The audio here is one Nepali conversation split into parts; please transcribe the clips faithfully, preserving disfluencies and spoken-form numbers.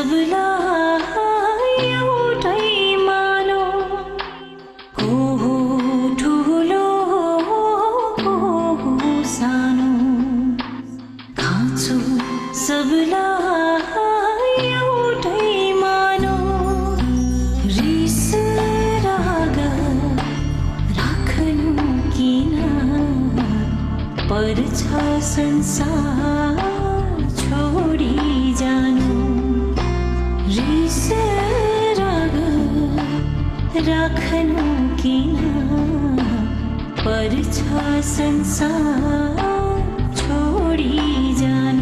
सबलाई एउटै मानो को हो ठुलो को हो सानो खाँचो सबलाई एउटै मानो रिस राग राख्नु किन पर्छ संसार छोडी जानु रिस राग राख्नु किन पर्छ संसार छोडी जानु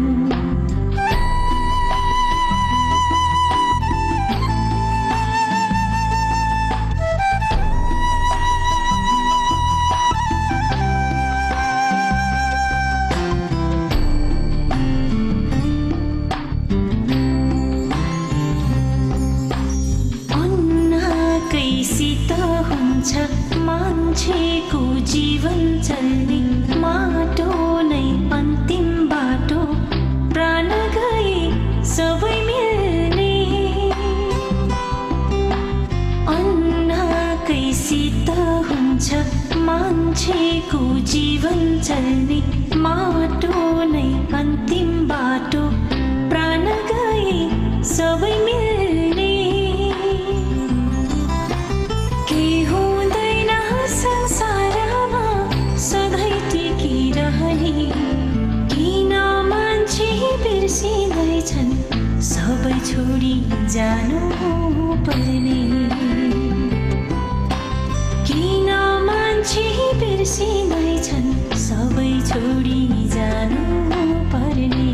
मान्छेको जीवन चल्ने माटो नै अन्तिम बाटो प्राण गए सबै मिल्ने अन्नाकैसित हुन्छ मान्छेको जीवन चल्ने माटो नै अन्तिम बाटो प्राण गए सबै मिल्ने संसारमा सधैँ टिकिरहने किन मान्छे बिर्सिँदैछन् सबै छोडी जानु पर्ने किन मान्छे बिर्सिँदैछन् सबै छोडी जानु पर्ने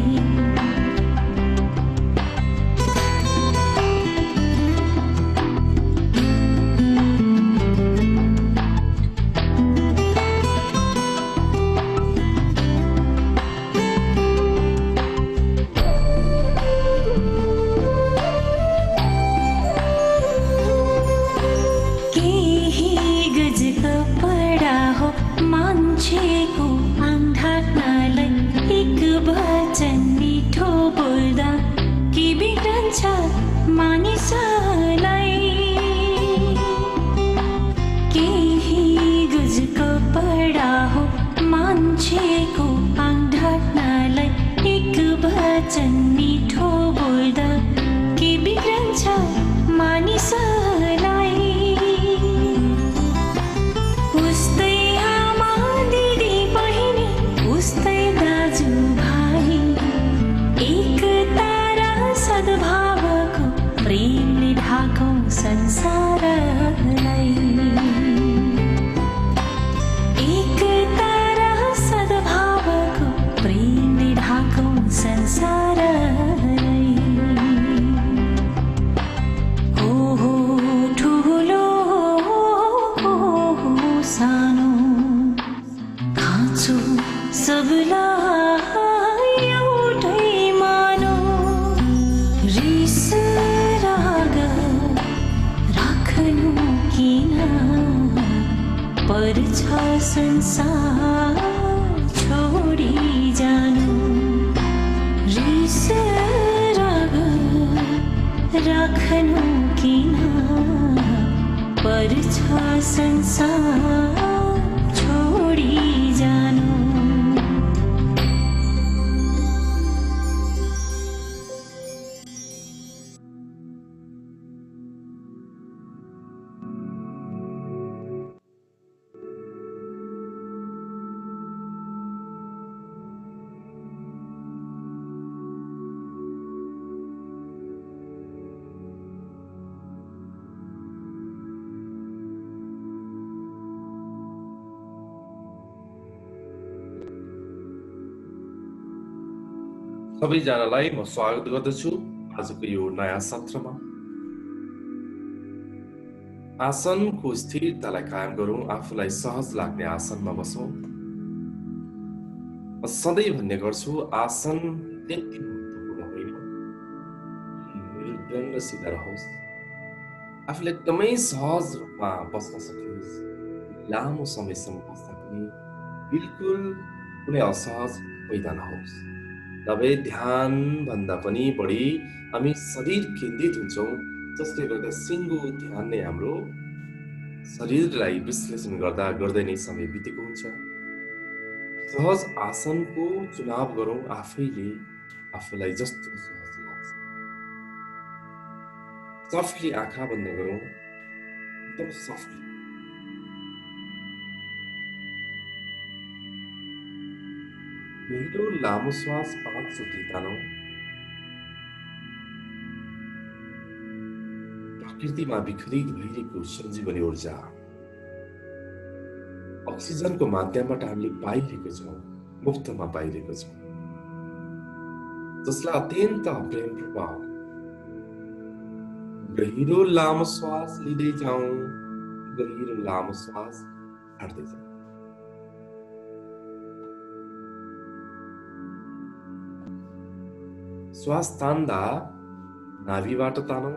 मान्छेको आङ ढाक्नलाई एक वचन मिठो बोल्दा के बिग्रन्छ मानिसलाई केही गुज कपडा हो मान्छेको आङ ढाक्नलाई एक वचन मिठो बोल्दा के बिग्रन्छ मानिसलाई उस्तै उस्तै दाजु भाइ एकता र सद्भावको प्रेमले ढाकौं संसारलाई एकता र सद्भावको प्रेमले ढाकौं संसारलाई हो हो ठुलो हो हो सानो खाँचो सबलाई एउटै मानो रिस राग राख्नु किन पर्छ संसार छोडी जानु रिस राग राख्नु किन पर्छ संसार छोडी जानु सबैजनालाई म स्वागत गर्दछु आजको यो नयाँ सत्रमा। आसनको स्थिरतालाई कायम गरौँ, आफूलाई सहज लाग्ने आसनमा बसौँ। म सधैँ भन्ने गर्छु आसन त्यति महत्त्वपूर्ण होइन, निर्दण्ड सिधा रहोस्, आफूले एकदमै सहज रूपमा बस्न सकियोस्, लामो समयसम्म बस्दा पनि बिल्कुल कुनै असहज पैदा नहोस्। नभए ध्यान भन्दा पनि बढी हामी शरीर केन्द्रित हुन्छौँ, जसले गर्दा सिङ्गो ध्यान नै हाम्रो शरीरलाई विश्लेषण गर्दा गर्दै नै समय बितेको हुन्छ। सहज आसनको चुनाव गरौँ आफैले, आफूलाई जस्तो सहज लाग्छ। सफ्टली आँखा बन्द गरौँ, एकदम सफ्टली। गहिरो लामो श्वास पाँच चोटि तानौँ। प्रकृतिमा विखरित भइरहेको सञ्जीवनी ऊर्जा अक्सिजनको माध्यमबाट हामीले पाइरहेको छौँ, मुफ्तमा पाइरहेको छौँ, जसलाई अत्यन्त प्रेम प्रभाव। गहिरो लामो श्वास लिँदै जाउँ, गहिरो लामो श्वास छाड्दै जाउँ। श्वास तान्दा नाभिबाट तानौँ।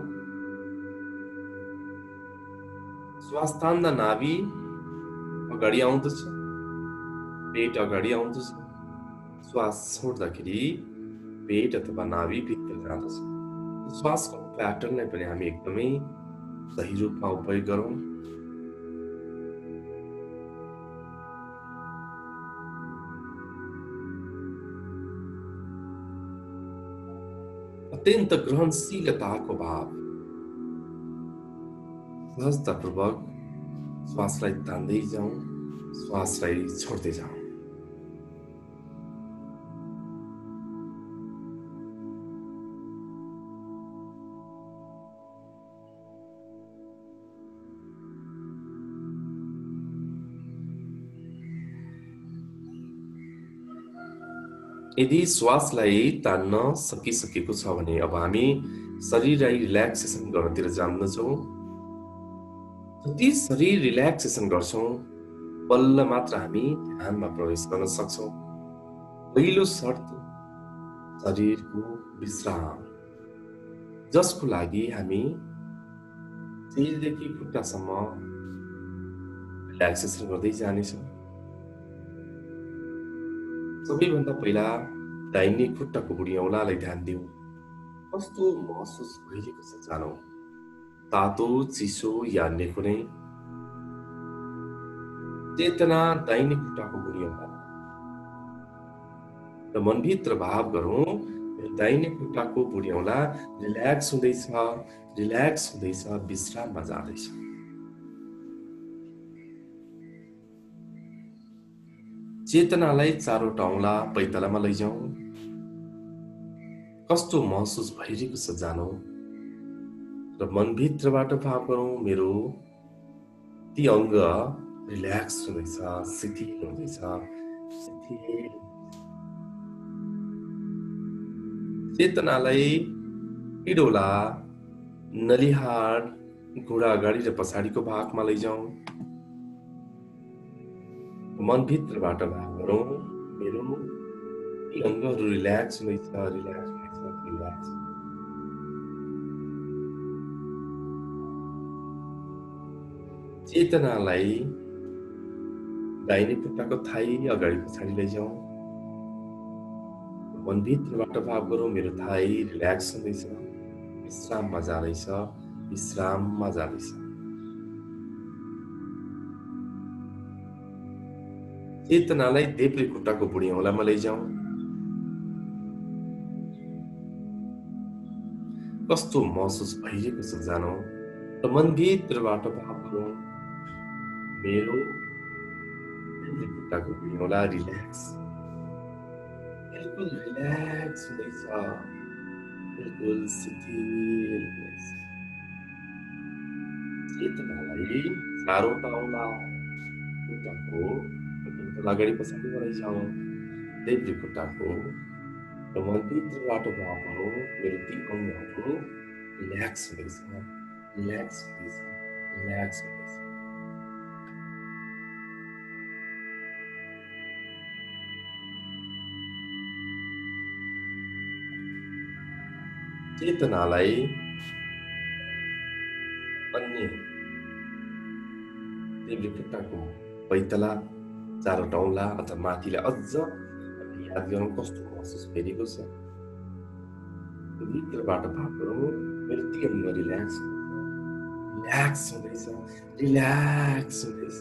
श्वास तान्दा नाभि अगाडि आउँदछ, पेट अगाडि आउँदछ। श्वास छोड्दाखेरि पेट अथवा नाभि भित्र जाँदछ। श्वासको प्याटर्नलाई पनि हामी एकदमै सही रूपमा उपयोग गरौँ। अत्यन्त ग्रहणशीलताको भाव, सहजतापूर्वक श्वासलाई तान्दै जाउँ, श्वासलाई छोड्दै जाउँ। यदि श्वासलाई तान्न सकिसकेको छ भने अब हामी शरीरलाई रिल्याक्सेसन गर्नतिर जान्दछौँ। जति शरीर रिल्याक्सेसन गर्छौँ बल्ल मात्र हामी ध्यानमा प्रवेश गर्न सक्छौँ। पहिलो शर्त शरीरको विश्राम, जसको लागि हामी शिरदेखि खुट्टासम्म रिल्याक्सेसन गर्दै जानेछौँ। सबैभन्दा पहिला दाहिने खुट्टाको बुढी औँलालाई ध्यान दिउँ। कस्तो महसुस भइरहेको छ जानौँ। तातो, चिसो या अन्य कुनै चेतना दाहिने खुट्टाको बुढी औँला र मनभित्र भाव गरौँ, दाहिने खुट्टाको बुढी औँला रिल्याक्स हुँदैछ, रिल्याक्स हुँदैछ, विश्राममा जाँदैछ। चेतनालाई चारवटा औँला पैतालामा लैजाउँ। कस्तो महसुस भइरहेको छ जानौँ र मनभित्रबाट भाव गरौँ, मेरो ती अङ्ग रिल्याक्स हुँदैछ, शिथिल हुँदैछ, शिथिल। चेतनालाई पिडोला, नलिहाड, घुँडा अगाडि र पछाडिको भागमा लैजाउँ। मनभित्रबाट भाव गरौँ, मेरो ती अङ्गहरू रिल्याक्स हुँदैछ, रिल्याक्स हुँदैछ, रिल्याक्स। चेतनालाई दाहिने खुट्टाको थाई अगाडि पछाडि लैजाउँ। मनभित्रबाट भाव गरौँ, मेरो थाई रिल्याक्स हुँदैछ, विश्राममा जाँदैछ, विश्राममा जाँदैछ। चेतनालाई देब्रे खुट्टाको बुढी औँलामा लैजाउँ। कस्तो महसुस भइरहेको छ जानौँ र मनभित्रबाट भाव गरौँ, मेरो देब्रे खुट्टाको बुढी औँला रिल्याक्स, बिल्कुल रिल्याक्स हुँदैछ, बिल्कुल शिथिल हुँदैछ। चेतनालाई चारवटा औँला खुट्टाको अगाडि पछाडि लैजाउँ, देब्रे खुट्टाको र मनभित्रबाट भाव गरौँ, मेरो ती अङ्गहरू रिल्याक्स हुँदैछ, रिल्याक्स हुँदैछ, रिल्याक्स हुँदैछ। चेतनालाई अन्य देब्रे खुट्टाको पैताला, चारवटा औँला अथवा माथिलाई अझ याद गरौँ कस्तो महसुस भइरहेको छ। भित्रबाट भाव गरौँ मेरो ती अङ्ग रिल्याक्स रिल्याक्स हुँदैछ रिल्याक्स हुँदैछ।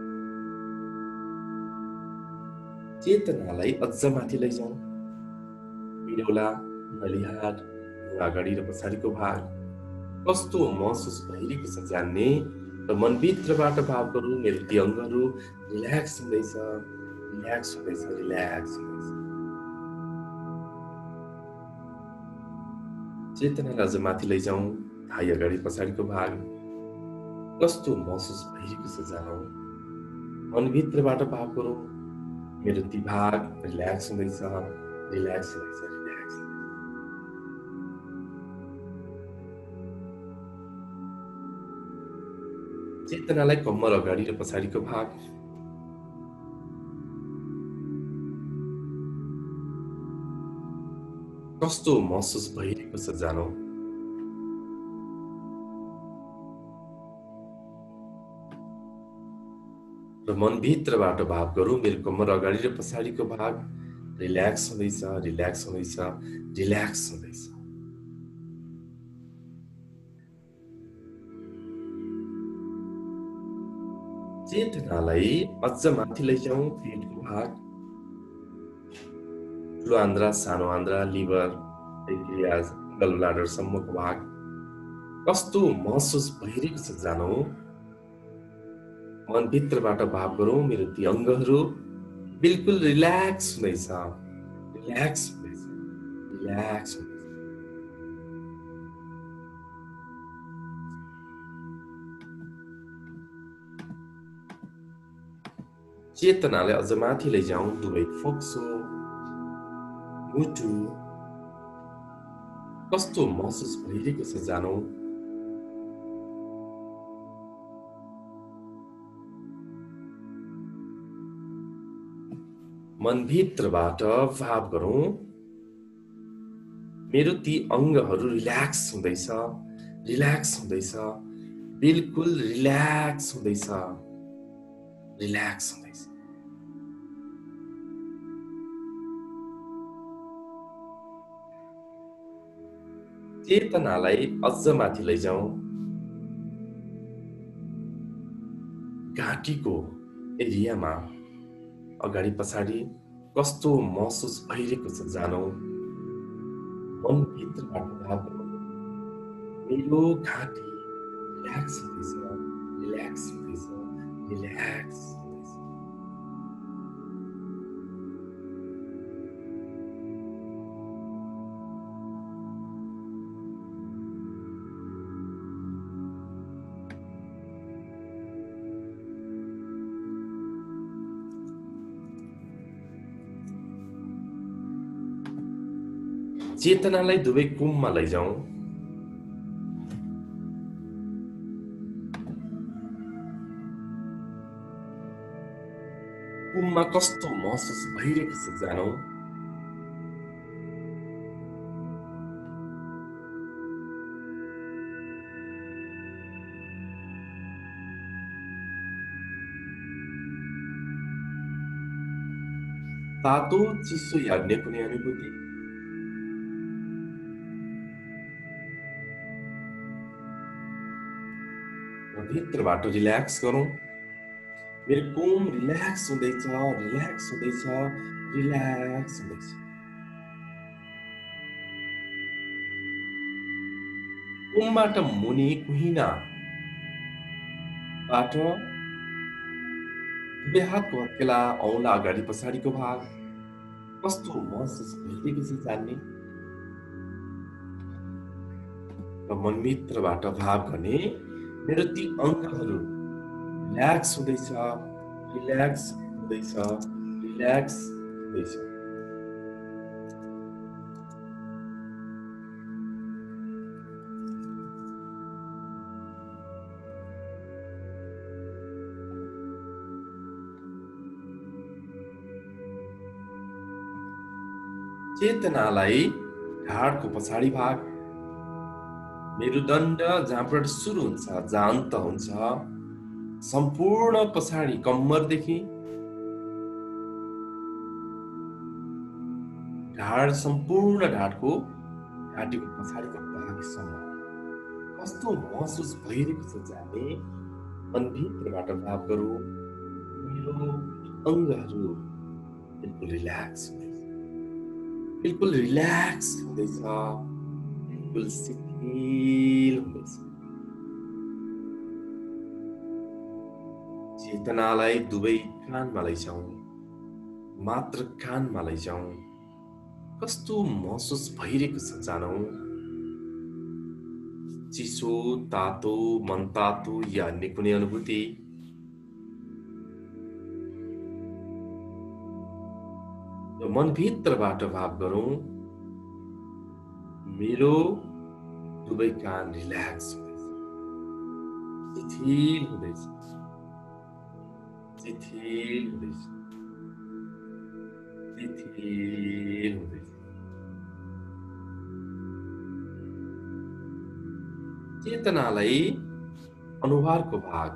चेतनालाई अझ माथि लैजाउँ। पिडौला, नलिहार, अगाडि र पछाडिको भाग कस्तो महसुस भइरहेको छ जान्ने र मनभित्रबाट भाव गरौँ मेरो ती अङ्गहरू रिल्याक्स हुँदैछ रिल्याक्स हुँदैछ रिल्याक्स हुँदैछ। चेतनालाई अझ माथि लैजाउँ। थाई अगाडि पछाडिको भाग कस्तो महसुस भइरहेको छ जानौँ। मनभित्रबाट भाव गरौँ मेरो ती भाग रिल्याक्स हुँदैछ रिल्याक्स हुँदैछ रिल्याक्स। चेतनालाई कम्मर अगाडि र पछाडिको भाग कस्तो महसुस भइरहेको छ जानौँ। र मनभित्रबाट भाव गरौँ मेरो कम्मर अगाडि र पछाडिको भाग रिल्याक्स हुँदैछ रिल्याक्स हुँदैछ रिल्याक्स हुँदैछ। चेतनालाई अझ माथि लैजाउँ। पेटको भाग ठुलो आन्द्रा सानो आन्द्रा लिभर पेन्क्रियास गल ब्लाडर सम्मको भाग कस्तो महसुस भइरहेको छ जानौँ। मनभित्रबाट भाव गरौँ मेरो ती अङ्गहरू बिल्कुल रिल्याक्स हुँदैछ रिल्याक्स हुँदैछ रिल्याक्स हुँदैछ। चेतनालाई अझ माथि लैजाउँ। दुवै फोक्सो मुटु कस्तो महसुस भइरहेको छ जानौँ। मनभित्रबाट भाव गरौँ मेरो ती अङ्गहरू रिल्याक्स हुँदैछ रिल्याक्स हुँदैछ बिल्कुल रिल्याक्स हुँदैछ रिल्याक्स हुँदैछ। चेतनालाई अझ माथि लैजाउँ। घाँटीको एरियामा अगाडि पछाडि कस्तो महसुस भइरहेको छ जानौँ। मनभित्रबाट भाव गरौँ मेरो घाँटी रिल्याक्स हुँदैछ रिल्याक्स हुँदैछ रिल्याक्स हुँदैछ। चेतनालाई दुवै कुममा लैजाउँ। कुममा कस्तो महसुस भइरहेको छ जानौँ। तातो चिसो याग्ने कुनै अनुभूति भित्रबाट रिल्याक्स गरौँ मेरो कुम रिल्याक्स हुँदैछ रिल्याक्स हुँदैछ रिल्याक्स हुँदैछ। कुमबाट मुनि कुहिनाबाट दुवै हातको हत्केला औँला अगाडि पछाडिको भाग कस्तो महसुस भइरहेको छ जान्ने र मनभित्रबाट भाव गर्ने मेरो ती अङ्गहरू रिल्याक्स हुँदैछ रिल्याक्स हुँदैछ रिल्याक्स हुँदैछ। चेतनालाई ढाडको पछाडि भाग मेरुदण्ड जहाँबाट सुरु हुन्छ जहाँ अन्त हुन्छ सम्पूर्ण पछाडि कम्मरदेखि ढाड सम्पूर्ण ढाडको घाँटीको पछाडिको भागसम्म कस्तो महसुस भइरहेको छ जाने मनभित्रबाट भाव गरौँ। मेरो अङ्गहरू बिल्कुल रिल्याक्स हुँदैछ, बिल्कुल रिल्याक्स हुँदैछ, बिल्कुल शिथिल हुँदैछ। चेतनालाई दुवै कानमा लैजाउँ, मात्र कानमा लैजाउँ। कस्तो महसुस भइरहेको छ जानौँ। चिसो, तातो, मनतातो या अन्य कुनै अनुभूति। र मनभित्रबाट भाव गरौँ, मेरो दुवै कान रिल्याक्स हुँदैछ, शिथिल हुँदैछ, शिथिल हुँदैछ, शिथिल हुँदैछ। चेतनालाई अनुहारको भाग,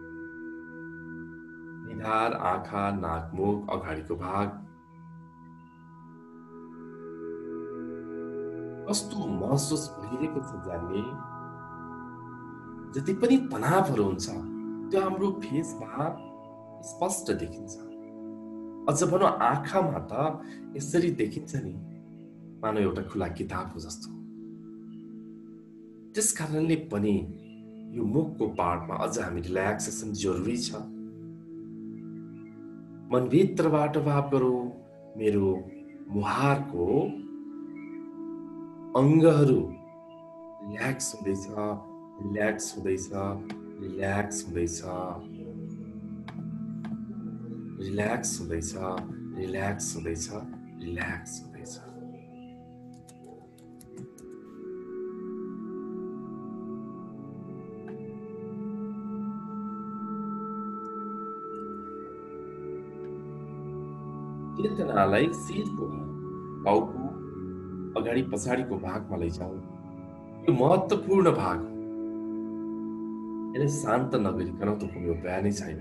निधार, आँखा, नाक, मुख, अगाडिको भाग कस्तो महसुस भइरहेको छ जान्ने। जति पनि तनावहरू हुन्छ त्यो हाम्रो फेसमा स्पष्ट देखिन्छ। अझ भनौँ आँखामा त यसरी देखिन्छ नि, मानव एउटा खुला किताबको जस्तो। त्यस कारणले पनि यो मुखको पार्टमा अझ हामी रिल्याक्सेसन जरुरी छ। मनभित्रबाट भाव गरौँ, मेरो मुहारको अङ्गहरू रिल्याक्स हुँदैछ, रिल्याक्स हुँदैछ, रिल्याक्स हुँदैछ, रिल्याक्स हुँदैछ, रिल्याक्स हुँदैछ, रिल्याक्स हुँदैछ। चेतनालाई शिरको टाउको अगाडि पछाडिको भागमा लैजाउँ। यो महत्त्वपूर्ण भाग हो। यसलाई शान्त नगरिकन त कुनै उपाय नै छैन।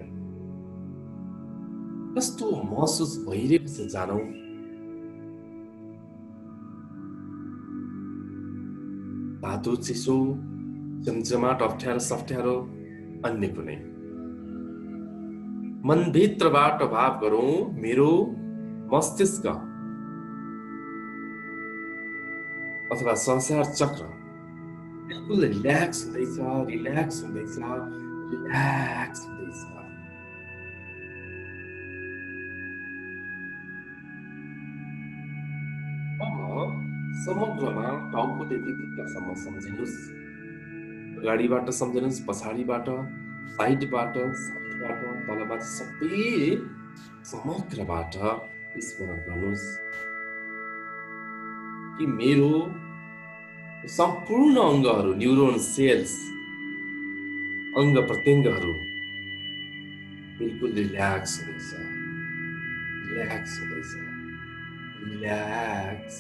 कस्तो महसुस भइरहेको छ जानौँ। तातो, चिसो, चमचमाट, अप्ठ्यारो सफ्ठ्यारो, अन्य कुनै। मनभित्रबाट भाव गरौँ, मेरो मस्तिष्क अथवा संसार चक्र बिल्कुल रिल्याक्स हुँदैछ, रिल्याक्स हुँदैछ, रिल्याक्स हुँदैछ। अब समग्रमा टाउको त्यतिसम्म सम्झिनुहोस्। अगाडिबाट सम्झिनुहोस्, पछाडिबाट, साइडबाट, साइडबाट, तलबाट सबै समग्रबाट स्मरण गर्नुहोस् कि मेरो सम्पूर्ण अङ्गहरू, न्युरोन सेल्स, अङ्ग प्रत्यङ्गहरू बिल्कुल रिल्याक्स हुँदैछ, रिल्याक्स हुँदैछ, रिल्याक्स।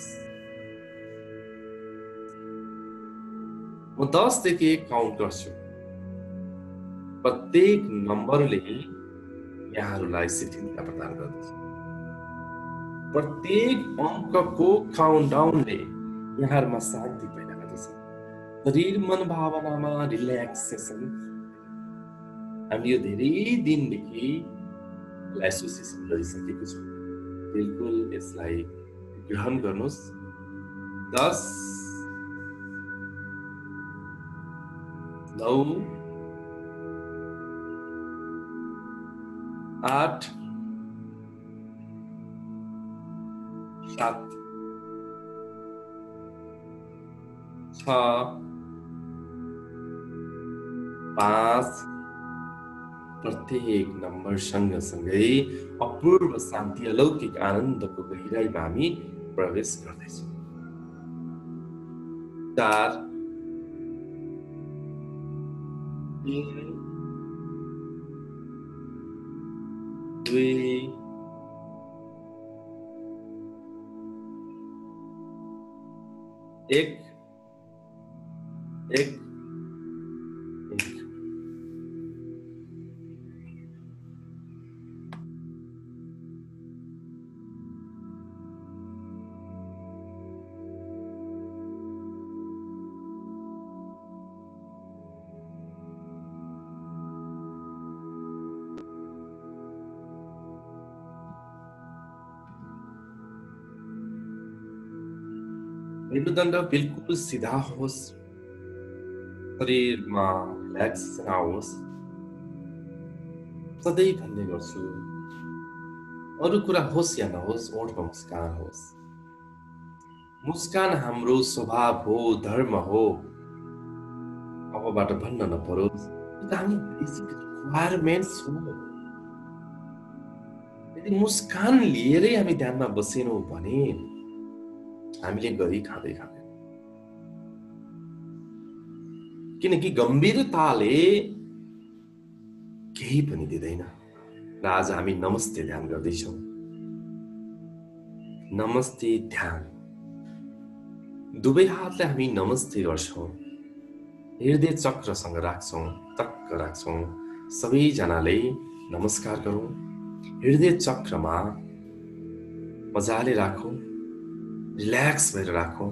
म दसदेखि एक काउन्ट गर्छु। प्रत्येक नम्बरले यहाँहरूलाई शिथिलता प्रदान गर्दछ। प्रत्येक अङ्कको काउन्टडाउनले यहाँहरूमा शान्ति पैदा गर्दछ। शरीर, मन, भावनामा रिल्याक्सेसन। हामी यो धेरै दिनदेखि यसलाई एसोसिएसन गरिसकेको छौँ। बिल्कुल यसलाई ग्रहण गर्नुहोस्। दस, नौ, आठ, सात, छ, पाँच। प्रत्येक नम्बर सँगसँगै अपूर्व शान्ति, अलौकिक आनन्दको गहिराइमा हामी प्रवेश गर्दैछौँ। चार, तीन, दुई, एक, एक, एक। मेरुदण्ड बिल्कुल सिधा होस्, शरीरमा रिल्याक्सेसन आओस्। सधैँ भन्ने गर्छु, अरू कुरा होस् या नहोस्, ओठमा मुस्कान होस्। मुस्कान हाम्रो स्वभाव हो, धर्म हो। अबबाट भन्न नपरोस्, यो त हामी बेसिक रिक्वायरमेन्ट्स हो। यदि मुस्कान लिएरै हामी ध्यानमा बसेनौँ भने हामीले गरी खाँदै खाँदै, किनकि गम्भीरताले केही पनि दिँदैन। र आज हामी नमस्ते ध्यान गर्दैछौँ। नमस्ते ध्यान, दुवै हातले हामी नमस्ते गर्छौँ, हृदय चक्रसँग राख्छौँ, टक्क राख्छौँ। सबैजनाले नमस्कार गरौँ। हृदय चक्रमा मजाले राखौँ, रिल्याक्स भएर राखौँ।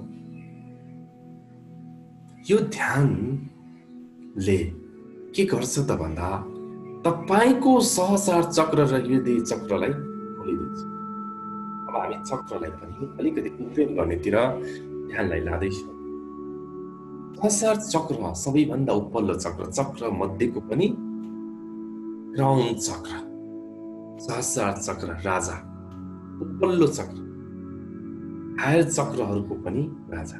यो ध्यानले के गर्छ त भन्दा तपाईको सहस्रार चक्र र हृदय चक्रलाई खोलिदिन्छ। अब हामी चक्रलाई पनि अलिकति उफ्रेम गर्नेतिर ध्यानलाई लाँदैछौँ। सहस्रार चक्र सबैभन्दा उपल्लो चक्र, चक्र मध्येको पनि क्राउन चक्र, सहस्रार चक्र राजा, उपल्लो चक्र, हायर चक्रहरूको पनि राजा।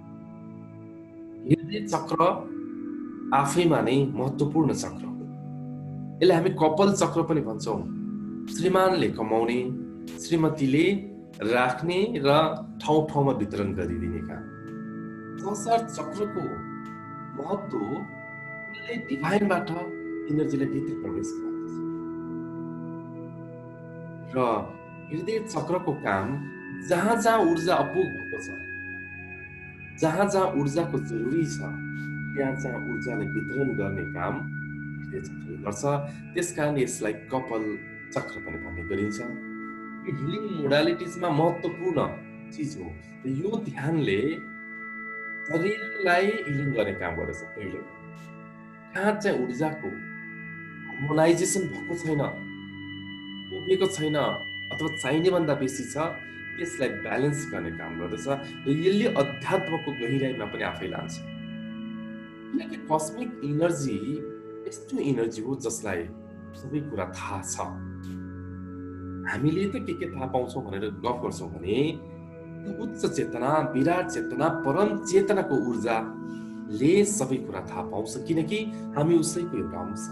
हृदय चक्र आफैमा नै महत्त्वपूर्ण चक्र हो। यसलाई हामी कपाल चक्र पनि भन्छौँ। श्रीमानले कमाउने, श्रीमतीले राख्ने र ठाउँ ठाउँमा वितरण गरिदिने काम। सहस्रार चक्रको महत्त्व उसले डिभाइनबाट इनर्जीलाई भित्र प्रवेश गराउँछ। र हृदय चक्रको काम जहाँ जहाँ ऊर्जा अपुग भएको छ, जहाँ जहाँ ऊर्जाको जरुरी छ, त्यहाँ जहाँ ऊर्जालाई वितरण गर्ने काम हृदय चक्रले गर्छ। त्यसकारण यसलाई कपाल चक्र पनि भन्ने गरिन्छ। यो हिलिङ मोडालिटिजमा महत्त्वपूर्ण चिज हो। यो ध्यानले शरीरलाई हिलिङ गर्ने काम गर्दछ। पहिलो, कहाँ चाहिँ ऊर्जाको हार्मोनाइजेसन भएको छैन, पुगेको छैन अथवा चाहिने भन्दा बेसी छ, त्यसलाई ब्यालेन्स गर्ने काम गर्दछ। र यसले अध्यात्मको गहिराइमा पनि आफै लान्छ। किनकि कस्मिक इनर्जी यस्तो इनर्जी हो जसलाई सबै कुरा थाहा छ। हामीले त के के थाहा पाउँछौँ भनेर गफ गर्छौँ भने उच्च चेतना, विराट चेतना, परम चेतनाको ऊर्जाले सबै कुरा थाहा पाउँछ, किनकि हामी उसैको एउटा अंश।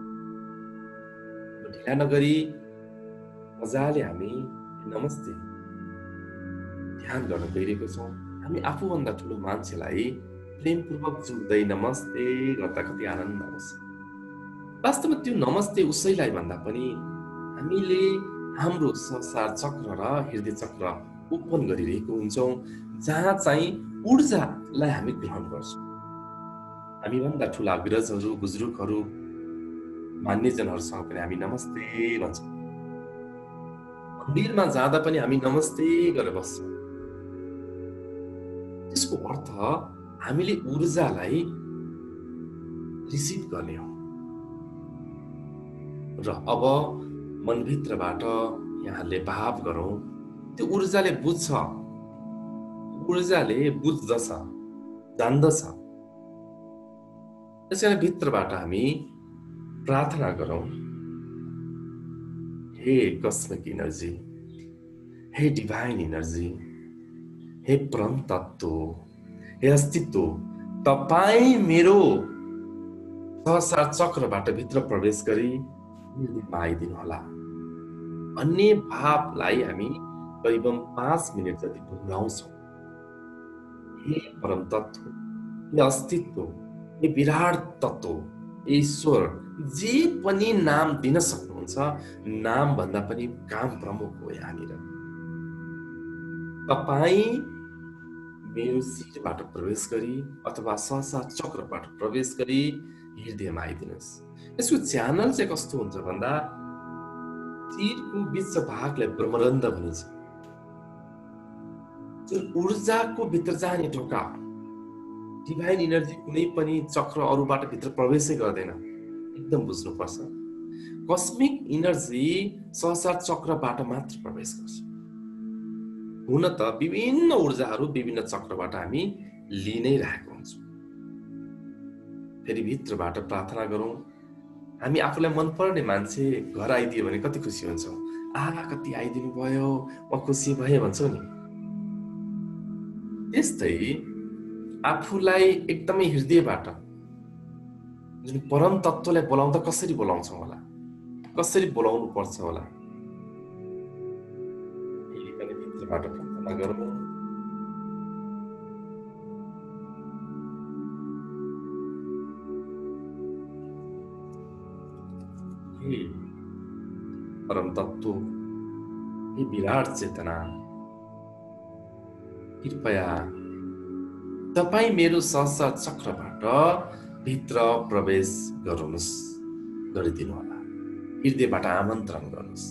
ढिला नगरी मजाले हामी नमस्ते ध्यान गर्न गइरहेको छौँ। हामी आफूभन्दा ठुलो मान्छेलाई प्रेमपूर्वक जुट्दै नमस्ते गर्दा कति आनन्द आउँछ। वास्तवमा त्यो नमस्ते उसैलाई भन्दा पनि हामीले हाम्रो संसार चक्र र हृदय चक्र ओपन गरिरहेको हुन्छौँ, जहाँ चाहिँ ऊर्जालाई हामी ग्रहण गर्छौँ। हामीभन्दा ठुला अग्रजहरू, बुजुर्गहरू, मान्यजनहरूसँग पनि हामी नमस्ते भन्छौँ। मन्दिरमा जाँदा पनि हामी नमस्ते गरेर बस्छौँ। त्यसको अर्थ हामीले ऊर्जालाई रिसिभ गर्ने हो। र अब मनभित्रबाट यहाँले भाव गरौँ, त्यो ऊर्जाले बुझ्छ, ऊर्जाले बुझ्दछ, जान्दछ। त्यसैले भित्रबाट हामी प्रार्थना गरौँ, हे कस्मिक इनर्जी, हे डिभाइन इनर्जी, हे परम तत्व, हे अस्तित्व, तपाईँ मेरो सहस्रार चक्रबाट भित्र प्रवेश गरी हृदयमा आइदिनु होला भन्ने भावलाई हामी करिबन पाँच मिनट जति गुनगुनाउँछौँ। हे परम तत्व, हे अस्तित्व, हे विराट तत्व, ईश्वर, जे पनि नाम दिन सक्नुहुन्छ, नाम भन्दा पनि काम प्रमुख हो। यहाँनिर तपाईँ मेरो शिरबाट प्रवेश गरी अथवा सहस्रार चक्रबाट प्रवेश गरी हृदयमा आइदिनुहोस्। यसको च्यानल चाहिँ कस्तो हुन्छ भन्दा शिरको बीच भागलाई ब्रह्मरन्ध्र भनिन्छ। जुन ऊर्जाको भित्र जाने ढोका, डिभाइन इनर्जी कुनै पनि चक्र अरूबाट भित्र प्रवेशै गर्दैन, एकदम बुझ्नुपर्छ। कस्मिक इनर्जी सहस्रार चक्रबाट मात्र प्रवेश गर्छ। हुन त विभिन्न ऊर्जाहरू विभिन्न चक्रबाट हामी लिइ नै रहेको हुन्छौँ। फेरि भित्रबाट प्रार्थना गरौँ। हामी आफूलाई मनपर्ने मान्छे घर आइदियो भने कति खुसी हुन्छौँ। आ कति आइदिनु भयो, म खुसी भएँ भन्छौँ नि। त्यस्तै आफूलाई एकदमै हृदयबाट जुन परम तत्त्वलाई बोलाउँदा कसरी बोलाउँछौँ होला, कसरी बोलाउनु पर्छ होला, यही पनि भित्रबाट प्रार्थना गरौँ। हे परम तत्त्व, हे विराट चेतना, कृपया तपाईँ मेरो सहस्र चक्रबाट भित्र प्रवेश गर्नुहोस्, गरिदिनु होला। हृदयबाट आमन्त्रण गर्नुहोस्।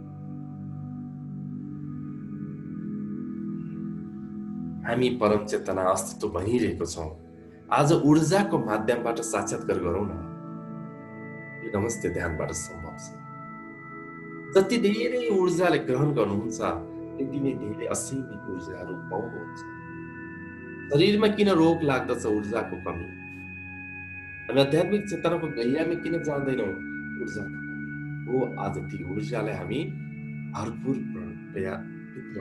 हामी परम चेतना अस्तित्व भनिरहेको छौँ। आज ऊर्जाको माध्यमबाट साक्षात्कार गरौँ न। यो नमस्ते ध्यानबाट सम्भव छ। जति धेरै ऊर्जाले ग्रहण गर्नुहुन्छ त्यति नै धेरै असीमित ऊर्जाहरू पाउनुहुन्छ। शरीरमा किन रोग लाग्दछ ऊर्जाको कमी? हामी आध्यात्मिक चेतनाको गहिराइमा किन जाँदैनौँ? ऊर्जाको कमी हो। आज ती ऊर्जालाई हामी भरपुर भित्र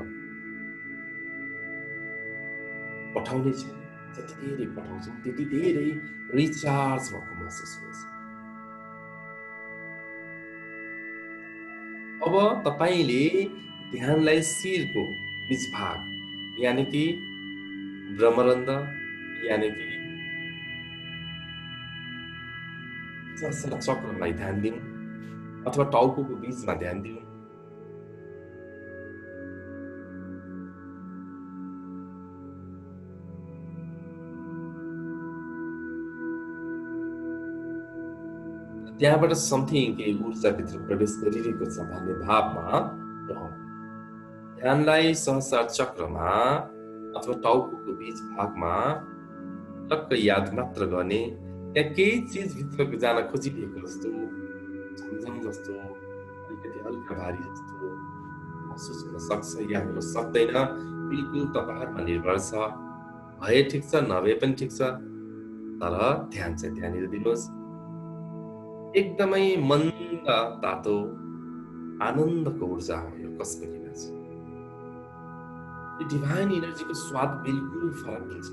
पठाउने छौँ। जति धेरै पठाउँछौँ त्यति धेरै रिचार्ज भएको महसुस हुन्छ। अब तपाईले ध्यानलाई शिरको बीच भाग यानी कि ब्रह्मरन्ध्र यानी कि सहस्र चक्रलाई ध्यान दिनु अथवा टाउकोको बीचमा ध्यान दिनु। त्यहाँबाट समथिङ केही ऊर्जाभित्र प्रवेश गरिरहेको छ भन्ने भावमा रहौँ। ध्यानलाई सहस्र चक्रमा अथवा टाउकोको बीच भागमा टक्क याद मात्र गर्ने। त्यहाँ केही चिज भित्र जान खोजिरहेको जस्तो, झमझम जस्तो, अलिकति हल्का भारी जस्तो महसुस हुन सक्छ या हुन सक्दैन। बिल्कुल तपाईहरुमा निर्भर छ। भए ठिक छ, नभए पनि ठिक छ, तर ध्यान चाहिँ त्यहाँनिर दिनुहोस्। एकदमै मन्द तातो आनन्दको ऊर्जा हो यो। कसको किन छ यो डिभाइन एनर्जीको स्वाद बिल्कुल फरक हुन्छ।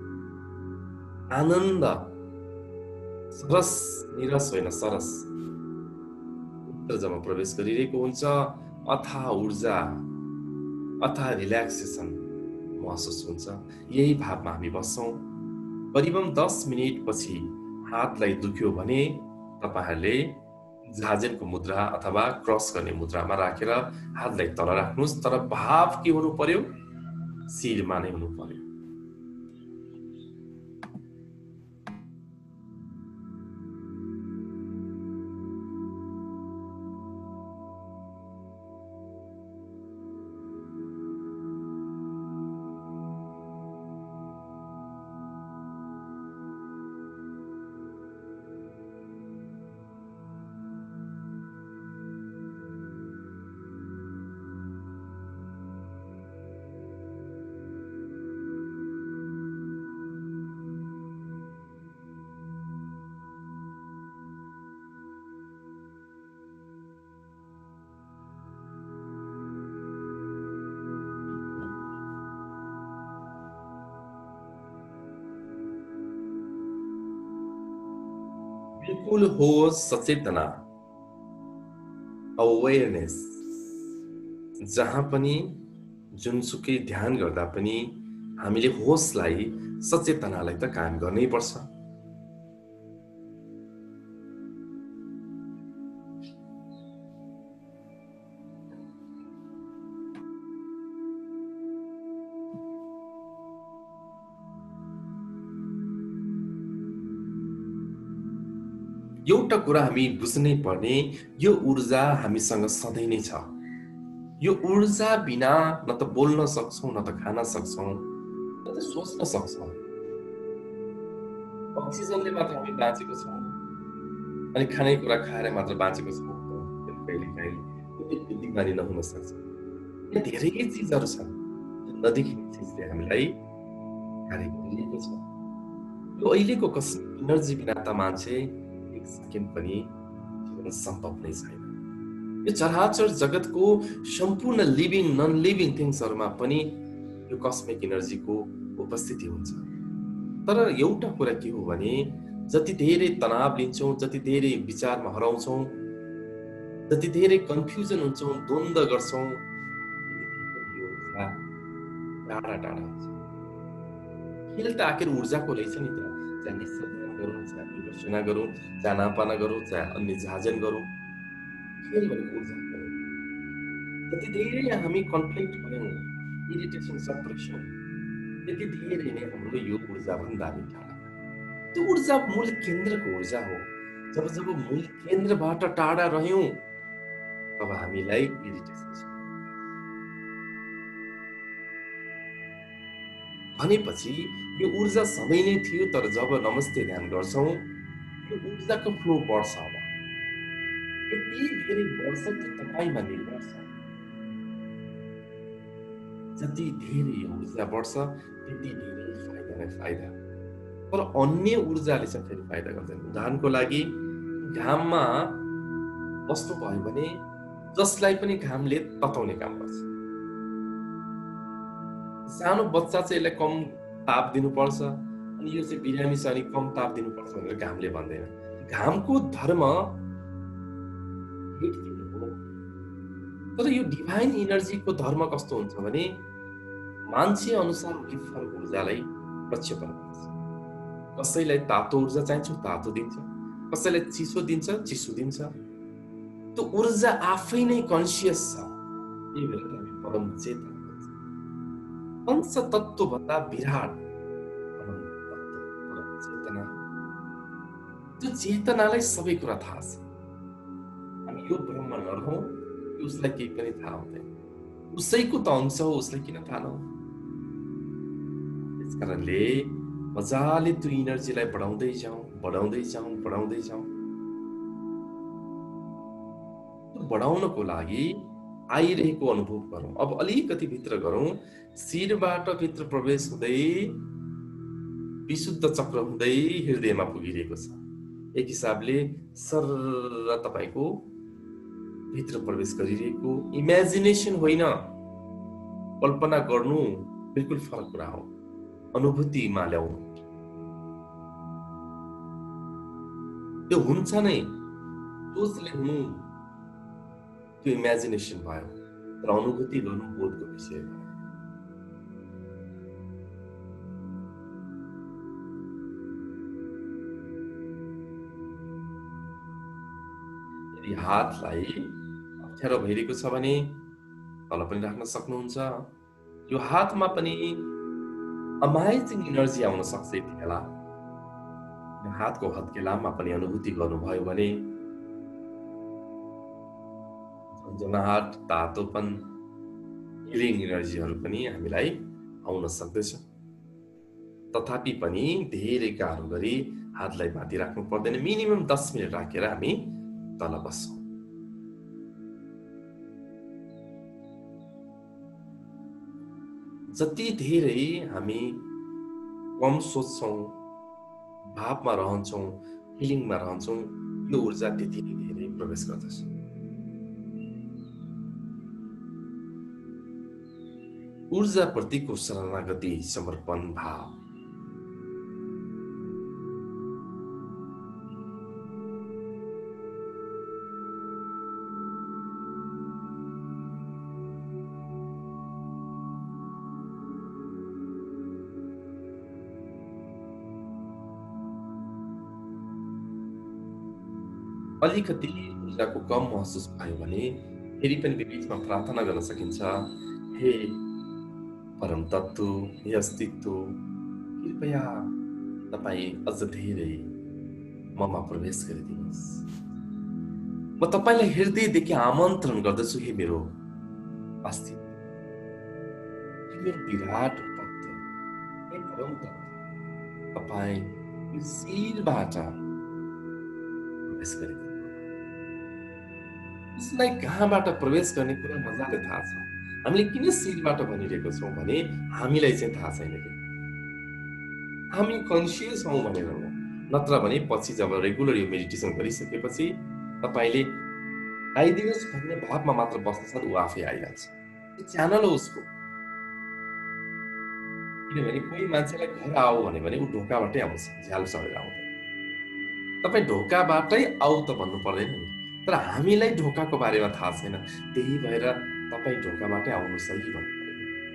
आनन्द सरस निरस होइन, सरस भित्र जब प्रवेश गरिरहेको हुन्छ अथाह ऊर्जा, अथाह रिल्याक्सेसन महसुस हुन्छ। यही भावमा हामी बस्छौँ। करिबन दस मिनट पछि हातलाई दुख्यो भने तपाईहरुले झाजेनको मुद्रा अथवा क्रस गर्ने मुद्रामा राखेर हातलाई तल राख्नुस्। तर भाव के हुनु पर्यो? शिरमा नै हुनु पर्यो। बिल्कुल होश, सचेतना, अवेयरनेस। जहाँ पनि जुनसुकै ध्यान गर्दा पनि हामीले होशलाई, सचेतनालाई त कायम गर्नै पर्छ। एउटा कुरा हामी बुझ्नै पर्ने, यो ऊर्जा हामीसँग सधैँ नै छ। यो ऊर्जा बिना न त बोल्न सक्छौं, न त खान सक्छौं, न त सोच्न सक्छौं। अक्सिजनले मात्र हामी बाँचेको छौं अनि खानेकुरा खाएर मात्र बाँचेको छौं। कहिले काहीँ बुद्धिमानी नहुन सक्छ। यहाँ धेरै चिजहरू छन्। नदेखिने चिजले हामीलाई कार्य गरिरहेको छ। यो अहिलेको कस्मिक इनर्जी बिना त मान्छे एक सेकेन्ड पनि जीवन सम्भव नै छैन। यो चराचर जगतको सम्पूर्ण लिभिङ नन लिभिङ थिङ्सहरूमा पनि यो कस्मिक इनर्जीको उपस्थिति हुन्छ। तर एउटा कुरा के हो भने जति धेरै तनाव लिन्छौँ, जति धेरै विचारमा हराउँछौँ, जति धेरै कन्फ्युजन हुन्छौँ, द्वन्द्व गर्छौँ, यो ऊर्जा टाढा टाढा हुन्छ। खेल त आखिर ऊर्जाको रहेछ नि त। चाहे निश्चय गरौँ, चाहे विमर्शना गरौँ, चाहे नापाना गरौँ, चाहे अन्य जाजन गरौँ, खेल भनेको ऊर्जा हो। जति धेरै हामी कन्फ्लिक्ट भयौँ, इरिटेसन, सप्रेसन, त्यति धेरै नै हाम्रो यो ऊर्जाभन्दा हामी टाढा। त्यो ऊर्जा मूल केन्द्रको ऊर्जा हो। जब जब मूल केन्द्रबाट टाढा रह्यौँ तब हामीलाई इरिटेसन छ। भनेपछि यो ऊर्जा सधैँ नै थियो, तर जब नमस्ते ध्यान गर्छौँ यो ऊर्जाको फ्लो बढ्छ। अब यति धेरै बढ्छ त्यो तपाईँमा निर्भर छ। जति धेरै ऊर्जा बढ्छ त्यति धेरै फाइदा नै फाइदा। तर अन्य ऊर्जाले चाहिँ फेरि फाइदा गर्दैन। उदाहरणको लागि घाममा बस्नु भयो भने जसलाई पनि घामले तताउने काम गर्छ। सानो बच्चा चाहिँ यसलाई कम ताप दिनुपर्छ अनि यो चाहिँ बिरामी छ अनि कम ताप दिनुपर्छ भनेर घामले भन्दैन। घामको धर्म हिट दिनु हो। तर यो डिभाइन इनर्जीको धर्म कस्तो हुन्छ भने मान्छे अनुसार डिफरेन्ट ऊर्जालाई प्रक्षेपण गर्छ। कसैलाई तातो ऊर्जा चाहिन्छ तातो दिन्छ, कसैलाई चिसो दिन्छ चिसो दिन्छ। त्यो ऊर्जा आफै नै कन्सियस छ। यही भएर हामी परम चेतना भन्छ। पंच तत्व भन्दा विराट परम तत्व परम चेतना। त्यो चेतनालाई सबै कुरा थाहा छ। हामी यो ब्रह्म नरहौँ, उसलाई केही पनि थाहा हुँदैन। उसैको त अंश हो, उसलाई किन थाहा नहुँ? त्यस कारणले मजाले त्यो इनर्जीलाई बढाउँदै जाउँ, बढाउँदै जाउँ, बढाउँदै जाउँ। बढाउनको लागि आइरहेको अनुभव गरौँ। अब अलिकति भित्र गरौँ। शिरबाट भित्र प्रवेश हुँदै विशुद्ध चक्र हुँदै हृदयमा पुगिरहेको छ। एक हिसाबले सर्र तपाईको भित्र प्रवेश गरिरहेको। इमेजिनेसन होइन, कल्पना गर्नु बिल्कुल फरक कुरा हो। अनुभूतिमा ल्याउनु त्यो हुन्छ नै। सोचले हुनु त्यो इमेजिनेसन भयो, तर अनुभूति गर्नु बोधको विषय भयो। यदि हातलाई अप्ठ्यारो भइरहेको छ भने तल पनि राख्न सक्नुहुन्छ। यो हातमा पनि अमेजिङ इनर्जी आउन सक्छ। यति बेला हातको हत्केलामा पनि अनुभूति गर्नुभयो भने झन्झनाहट, तातोपन, हिलिङ इनर्जीहरू पनि हामीलाई आउन सक्दछ। तथापि पनि धेरै गाह्रो गरी हातलाई माथि राख्नु पर्दैन। मिनिमम दस मिनट राखेर हामी तल बस्छौँ। जति धेरै हामी कम सोच्छौँ, भावमा रहन्छौँ, फिलिङमा रहन्छौँ, यो ऊर्जा त्यति नै धेरै प्रवेश गर्दछ। ऊर्जा प्रतिको शरणागति, समर्पण भाव। अलिकति ऊर्जाको कम महसुस भयो भने फेरि पनि बीचमा प्रार्थना गर्न सकिन्छ। हे परम तत्व, हे अस्तित्व, कृपया तपाईँ अझ धेरै ममा प्रवेश गरिदिनुहोस्। म तपाईँलाई हृदयदेखि आमन्त्रण गर्दछु। हे मेरो अस्तित्व, हे मेरो विराट तत्व, हे परम तत्व, तपाईँ यो शिरबाट प्रवेश गरिदिनु। उसलाई कहाँबाट प्रवेश गर्ने कुरा मजाले थाहा छ। हामीले किन शिरबाट भनिरहेको छौँ भने हामीलाई चाहिँ थाहा छैन कि हामी कन्सियस हौँ भनेर हो, नत्र भने पछि जब रेगुलर यो मेडिटेसन गरिसकेपछि तपाईले आइदियोस् भन्ने भावमा मात्र बस्छ ऊ आफै आइहाल्छ। त्यो च्यानल हो उसको। किनभने कोही मान्छेलाई घर आऊ भन्यो भने ऊ ढोकाबाटै आउँछ, झ्याल चढेर आउँदैन। तपाईँ ढोकाबाटै आऊ त भन्नु पर्दैन नि, तर हामीलाई ढोकाको बारेमा थाहा छैन, त्यही भएर तपाईँ ढोकाबाटै आउनुहोस् है भन्नु पर्यो।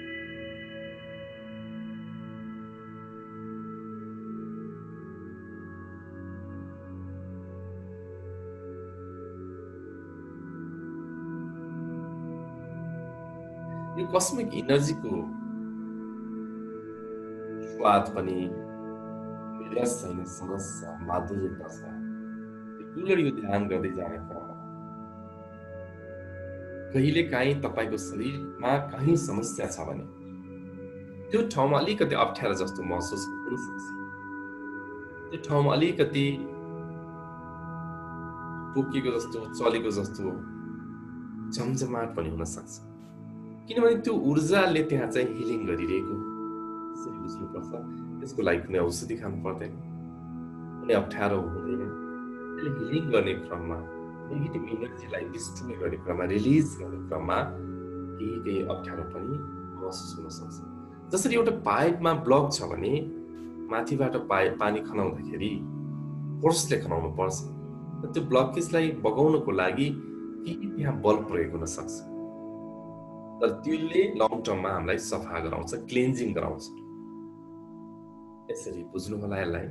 यो कस्मिक इनर्जीको स्वाद पनि विरस छैन, समस्या माधुर्यता छ। रेगुलर यो ध्यान गर्दै जाने क्रममा कहिले काहीँ तपाईको शरीरमा कहीँ समस्या छ भने त्यो ठाउँमा अलिकति अप्ठ्यारो जस्तो महसुस हुन सक्छ। त्यो ठाउँमा अलिकति टोकिएको जस्तो, चलेको जस्तो झमझमाट पनि हुन सक्छ। किनभने त्यो ऊर्जाले त्यहाँ चाहिँ हिलिङ गरिरहेको त्यसरी बुझ्नुपर्छ। त्यसको लागि कुनै औषधि खानु पर्दैन, कुनै अप्ठ्यारो हुँदैन। त्यसले हिलिङ गर्ने क्रममा, नेगेटिभ इनर्जीलाई डिस्ट्रोय गर्ने क्रममा, रिलिज गर्ने क्रममा केही केही अप्ठ्यारो पनि महसुस हुन सक्छ। जसरी एउटा पाइपमा ब्लक छ भने माथिबाट पाइप पानी खनाउँदाखेरि फोर्सले खनाउनु पर्छ, त्यो ब्लकेजलाई बगाउनको लागि केही त्यहाँ बल प्रयोग हुन सक्छ, तर त्यसले लङ टर्ममा हामीलाई सफा गराउँछ, क्लिन्जिङ गराउँछ। यसरी बुझ्नु होला यसलाई।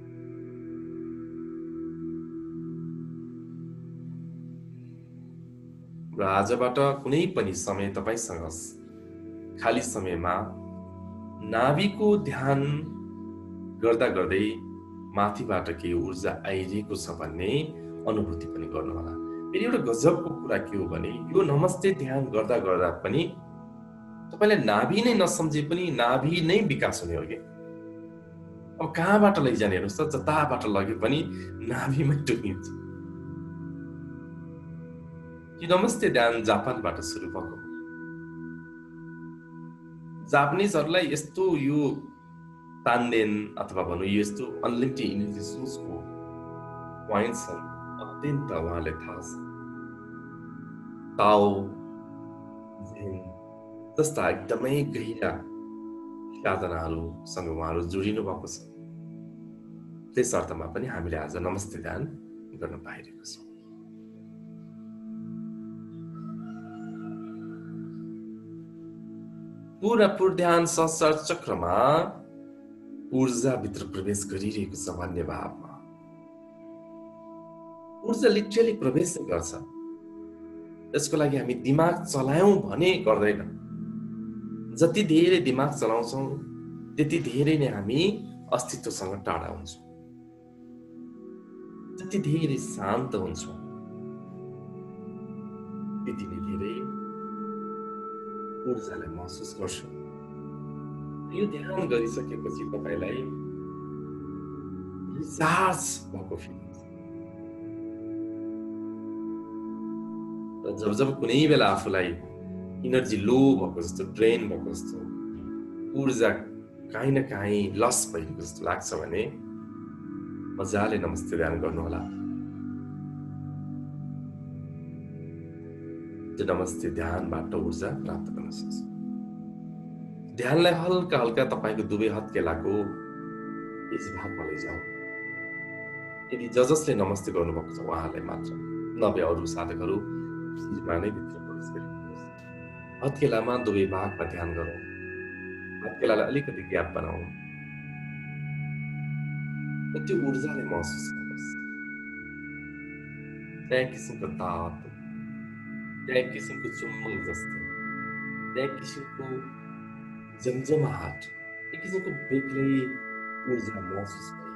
र आजबाट कुनै पनि समय तपाईसँग खाली समयमा नाभिको ध्यान गर्दा गर्दै माथिबाट केही ऊर्जा आइरहेको छ भन्ने अनुभूति पनि गर्नु होला। फेरि एउटा गजबको कुरा के हो भने यो नमस्ते ध्यान गर्दा गर्दा पनि तपाईलाई नाभि नै नसम्झे पनि नाभि नै विकास हुने हो कि। अब कहाँबाट लैजाने हेर्नुहोस् त, जताबाट लगे पनि नाभिमै टुङ्गिन्छ। यो नमस्ते ध्यान जापानबाट सुरु भएको। जापानिजहरूलाई यस्तो यो तान्देन अथवा भनौँ यस्तो अनलिमिटेड इनर्जी सोर्सको पोइन्ट्सहरू अत्यन्त उहाँलाई थाहा छ। ताओ, झेन जस्ता एकदमै गहिरा साधनाहरूसँग उहाँहरू जोडिनु भएको छ। त्यस अर्थमा पनि हामीले आज नमस्ते ध्यान गर्न पाइरहेको छौँ। पूरा पूर्ण ध्यान सहस्रार चक्रमा ऊर्जाभित्र प्रवेश गरिरहेको छ भन्ने भावमा। ऊर्जा लिटरली प्रवेश गर्छ। यसको लागि हामी दिमाग चलायौं भने गर्दैन। जति धेरै दिमाग चलाउँछौं त्यति धेरै नै हामी अस्तित्वसँग टाढा हुन्छौं। जति धेरै शान्त हुन्छौं त्यति नै धेरै ऊर्जालाई महसुस गर्छौं। यो ध्यान गरिसकेपछि तपाईलाई रिचार्ज भएको फिल हुन्छ। र जब जब कुनै बेला आफूलाई इनर्जी लो भएको जस्तो, ड्रेन भएको जस्तो, ऊर्जा काहीँ न काहीँ लस भएको जस्तो लाग्छ भने मजाले नमस्ते ध्यान गर्नु होला। त्यो नमस्ते ध्यानबाट ऊर्जा प्राप्त गर्न सक्छ। ध्यानलाई हल्का हल्का तपाईको दुवै हत्केलाको यस भागमा लैजाऊ। यदि ज जसले नमस्ते गर्नुभएको छ उहाँलाई मात्र, नभए अरू साधकहरू शिरमा नै भित्र प्रवेश गरिदिनुहोस्। हत्केलामा दुवै भागमा ध्यान गरौँ। हत्केलालाई अलिकति ग्याप बनाऊ। त्यो ऊर्जाले महसुस गर्नुहोस्। त्यहाँ किसिमको तातो, त्यहाँ किसिमको चुम्बल जस्तै, त्यहाँ किसिमको जमजमाहट, एक किसिमको बेग्लै ऊर्जा महसुस भयो।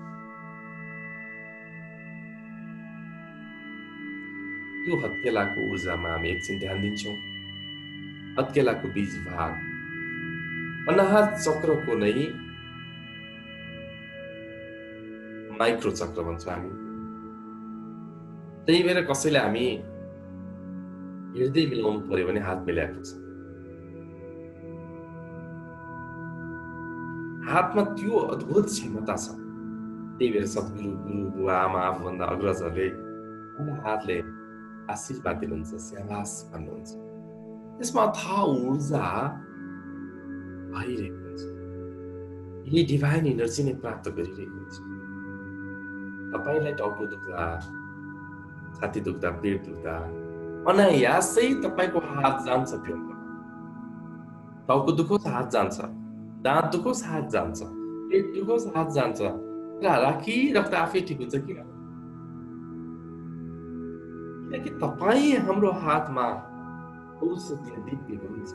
त्यो हत्केलाको ऊर्जामा हामी एकछिन ध्यान दिन्छौँ। हत्केलाको बीज भाग अनाहत चक्रको नै माइक्रो चक्र भन्छौँ हामी। त्यही भएर कसैले हामी हृदय मिलाउनु पर्यो भने हात मिलाएको छ। हातमा त्यो अद्भुत क्षमता छ। त्यही भएर सद्गुरु गुरु बुवा आमा आफूभन्दा अग्रजहरूले हातले आशीर्वाद दिनुहुन्छ, स्याबास भन्नुहुन्छ। त्यसमा अथाह ऊर्जा भइरहेको हुन्छ। यही डिभाइन इनर्जी नै प्राप्त गरिरहेको हुन्छ। तपाईँलाई टाउको दुख्दा, छाती दुख्दा, पेट दुख्दा अनायासै तपाईँको हात जान्छ त्यो। टाउको दुखोस् हात जान्छ, दाँत दुखोस् हात जान्छ, पेट दुखोस् हात जान्छ। राखिराख्दा आफै ठिक हुन्छ किन? किनकि तपाईँ हाम्रो हातमा औषधीय दिव्य हुन्छ।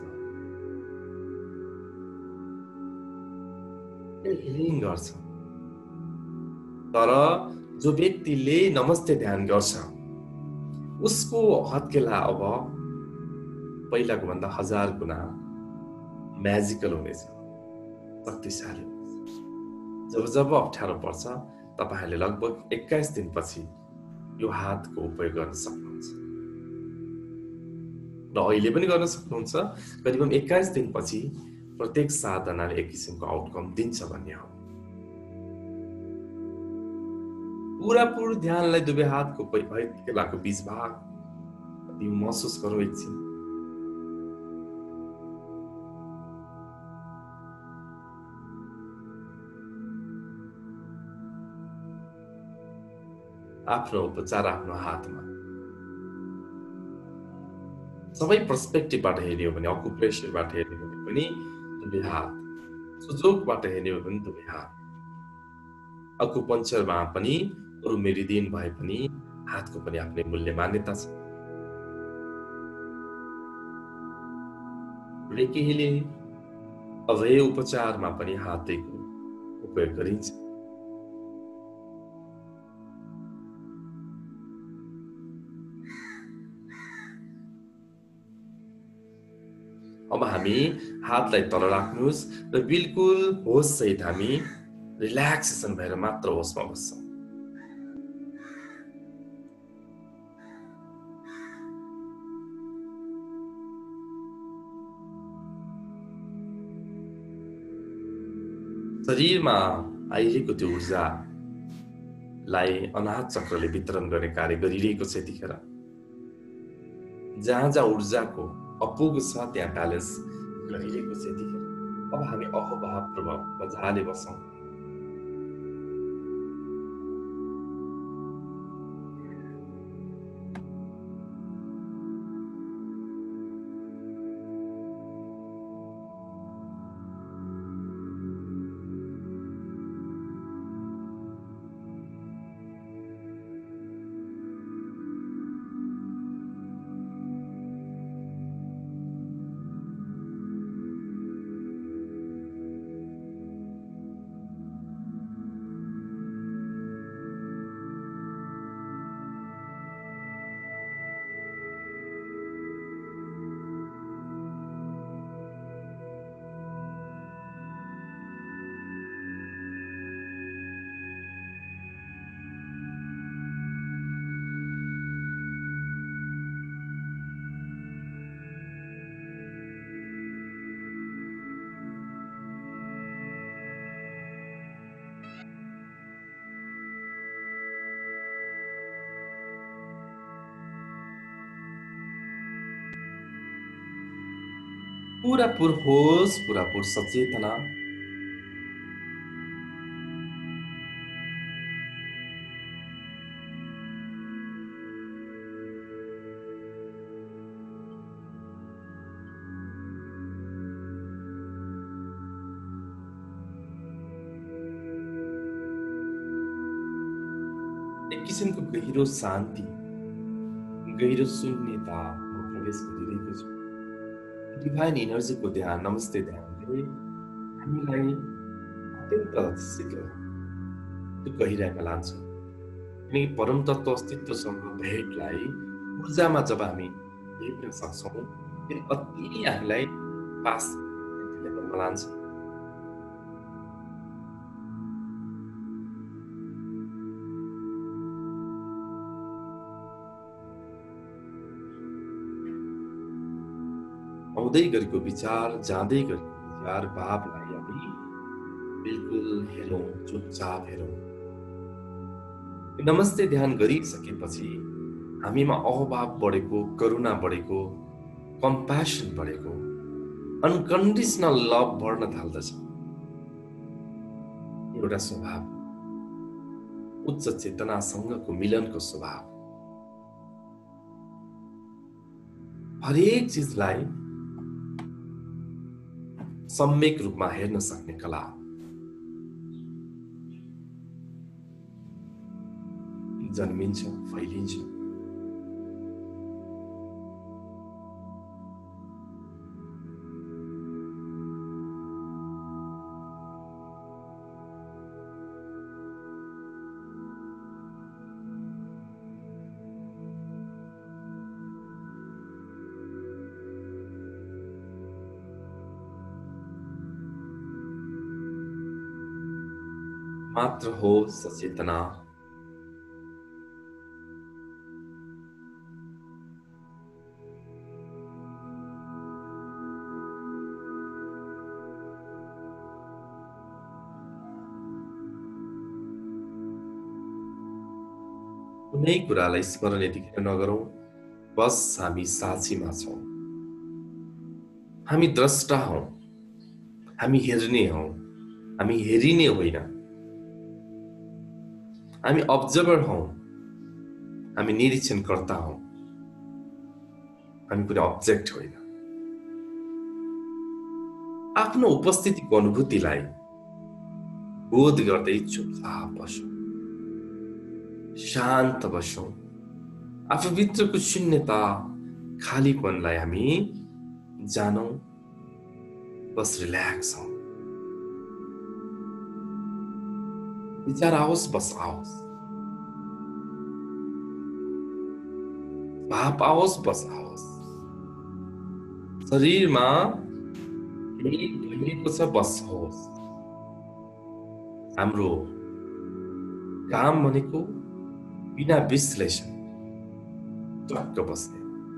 हिलिङ गर्छ। तर जो व्यक्तिले नमस्ते ध्यान गर्छ उसको हत्केला अब पहिलाको भन्दा हजार गुणा म्याजिकल हुनेछ, शक्तिशाली हुनेछ। जब जब अप्ठ्यारो पर्छ तपाईहरूले लगभग एक्काइस दिनपछि यो हातको उपयोग गर्न सक्नुहुन्छ र अहिले पनि गर्न सक्नुहुन्छ। करिब एक्काइस दिनपछि प्रत्येक साधनाले एक किसिमको आउटकम दिन्छ भन्ने हो। पूरा पूरा ध्यानलाई दुवै हातको हत्केलाको बीच भाग महसुस गरौँ एकछिन। आफ्नो उपचार आफ्नो हातमा। सबै पर्सपेक्टिभबाट हेर्ने हो भने, अकुप्रेसरबाट हेर्ने हो भने पनि दुवै हात, सुजोगबाट हेर्ने हो भने दुवै हात, अकुपंचरमा पनि अरु मेरिडियन भए पनि हातको पनि आफ्नै मूल्य मान्यता छ। रेकी हिलिङ अवयव उपचारमा पनि हातैको उपयोग गरिन्छ। अब हामी हातलाई तल राख्नुहोस् र बिल्कुल होस सहित हामी रिल्याक्सेसन भएर मात्र होसमा बस्छौं। शरीरमा आइरहेको त्यो ऊर्जालाई अनाहत चक्रले वितरण गर्ने कार्य गरिरहेको छ। यतिखेर जहाँ जहाँ ऊर्जाको अपुग छ त्यहाँ ब्यालेन्स गरिरहेको छ। यतिखेर अब हामी अहोभाव प्रभाव मजाले बसौं। पूरा पूर होश, पूरा पूर सचेतना। एक किसिमको गहिरो शान्ति, गहिरो शून्यतामा प्रवेश गरिरहेको छु। डिभाइन इनर्जीको ध्यान, नमस्ते ध्यानले हामीलाई अत्यन्त शीघ्र त्यो गहिराइमा लान्छ। किनकि परम तत्त्व अस्तित्वसँग भेटलाई ऊर्जामा जब हामी भेट्न सक्छौँ त्यो अति हामीलाई पास लेभलमा लान्छ। आउँदै गरेको विचार, जाँदै गरेको विचार, भावलाई हामी बिल्कुल हेरौँ, चुपचाप हेरौँ। नमस्ते ध्यान गरिसकेपछि हामीमा अहभाव बढेको, करुणा बढेको, कम्प्यासन बढेको, अनकन्डिसनल लभ बढ्न थाल्दछ। एउटा स्वभाव, उच्च चेतनासँगको मिलनको स्वभाव। हरेक चिजलाई सम्यक रूपमा हेर्न सक्ने कला। जन्मिन्छ, फैलिन्छ। मात्र हो सचेतना। कुनै कुरालाई स्मरण यतिखेर नगरौँ, बस हामी साक्षीमा छौँ। हामी द्रष्टा हौँ, हामी हेर्ने हौँ, हामी हेरिने होइन। हामी अब्जर्भर हौँ, हामी निरीक्षणकर्ता हौँ, हामी कुनै अब्जेक्ट होइन। आफ्नो उपस्थितिको अनुभूतिलाई बोध गर्दै चुपचाप बसौँ, शान्त बसौँ। आफूभित्रको शून्यता, खालीपनलाई हामी जानौँ, बस रिल्याक्स हौँ। विचार आओस्, बस आओस्। भाव आओस्, बस आओस्। शरीरमा केही भइरहेको छ, बस होस्। हाम्रो काम भनेको बिना विश्लेषण टक्क बस्ने।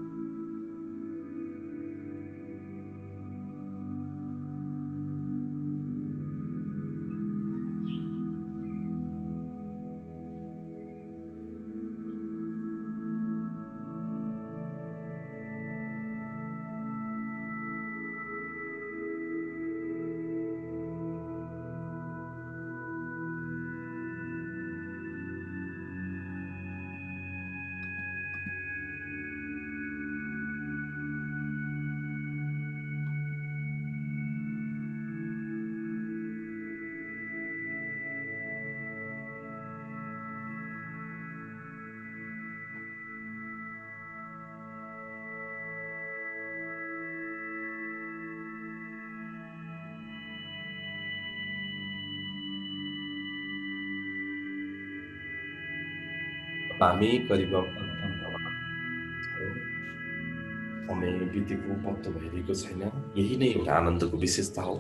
हामी करिब अन्त्यमा छौँ। समय बितेको पत्तो भइरहेको छैन। यही नै एउटा आनन्दको विशेषता हो।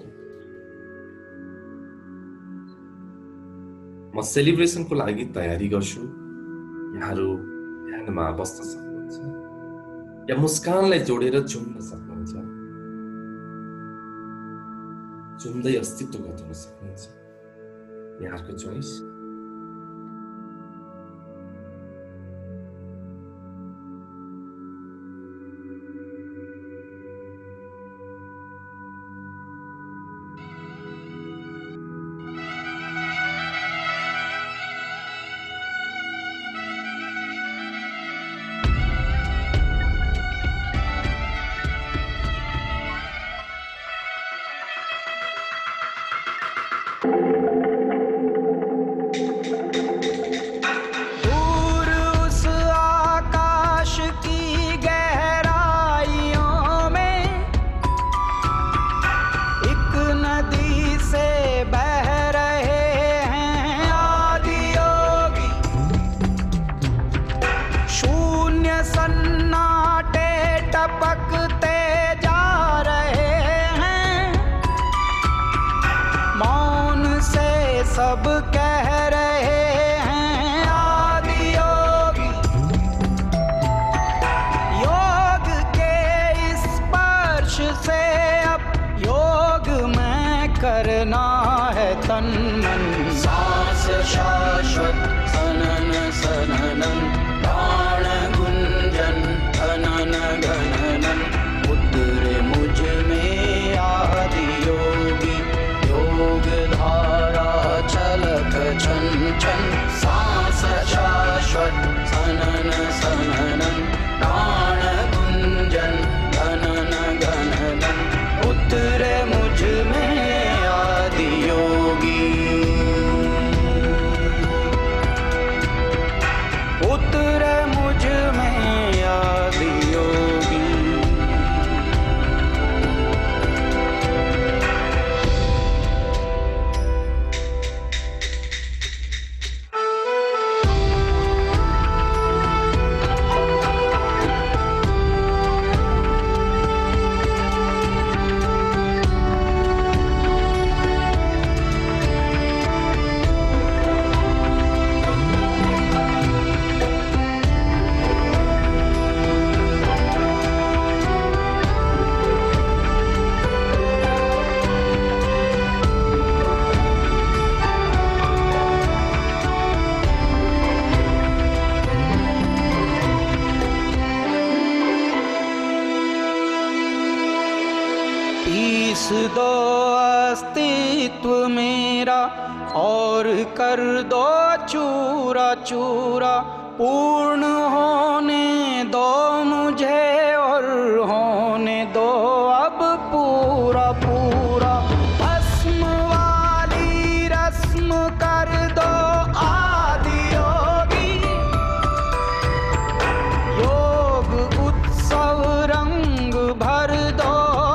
म सेलिब्रेसनको लागि तयारी गर्छु। यहाँहरू ध्यानमा बस्न सक्नुहुन्छ या मुस्कानलाई जोडेर झुम्न सक्नुहुन्छ, झुम्दै अस्तित्व घटाउन सक्नुहुन्छ। यहाँहरूको चोइस। सननं प्राणगुंजन घनन घनन उतरे मुझ में आदि योगी योग धारा छलक छन छन सांस शाश्वत सनन सननं प्राणगुंजन घनन घनन उतरे मुझ में आदि योगी उतरे मुझ में आदि योगी पीस दो अस्तित्व मेरा और कर दो चूरा चूरा पूर्ण होने दो मुझे और होने दो अब पूरा पूरा भस्म वाली रस्म कर दो आदि योगी योग उत्सव रंग भर दो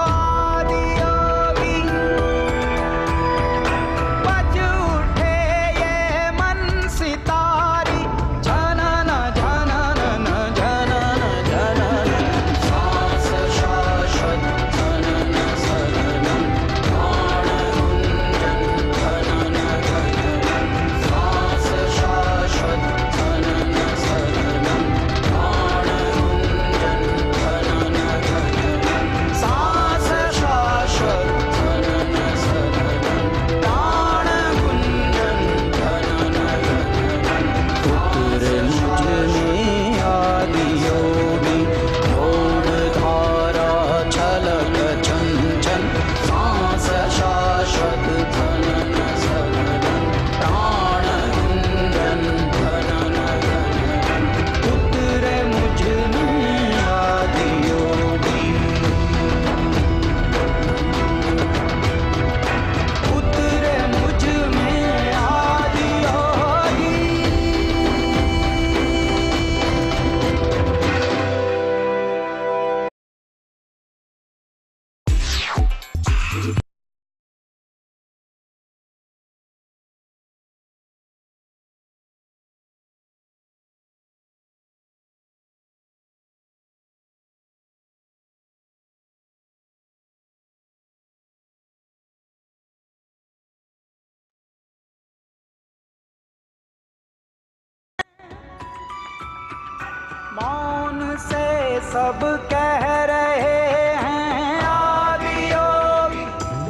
मौन से सब कह रहे हैं आदि योगी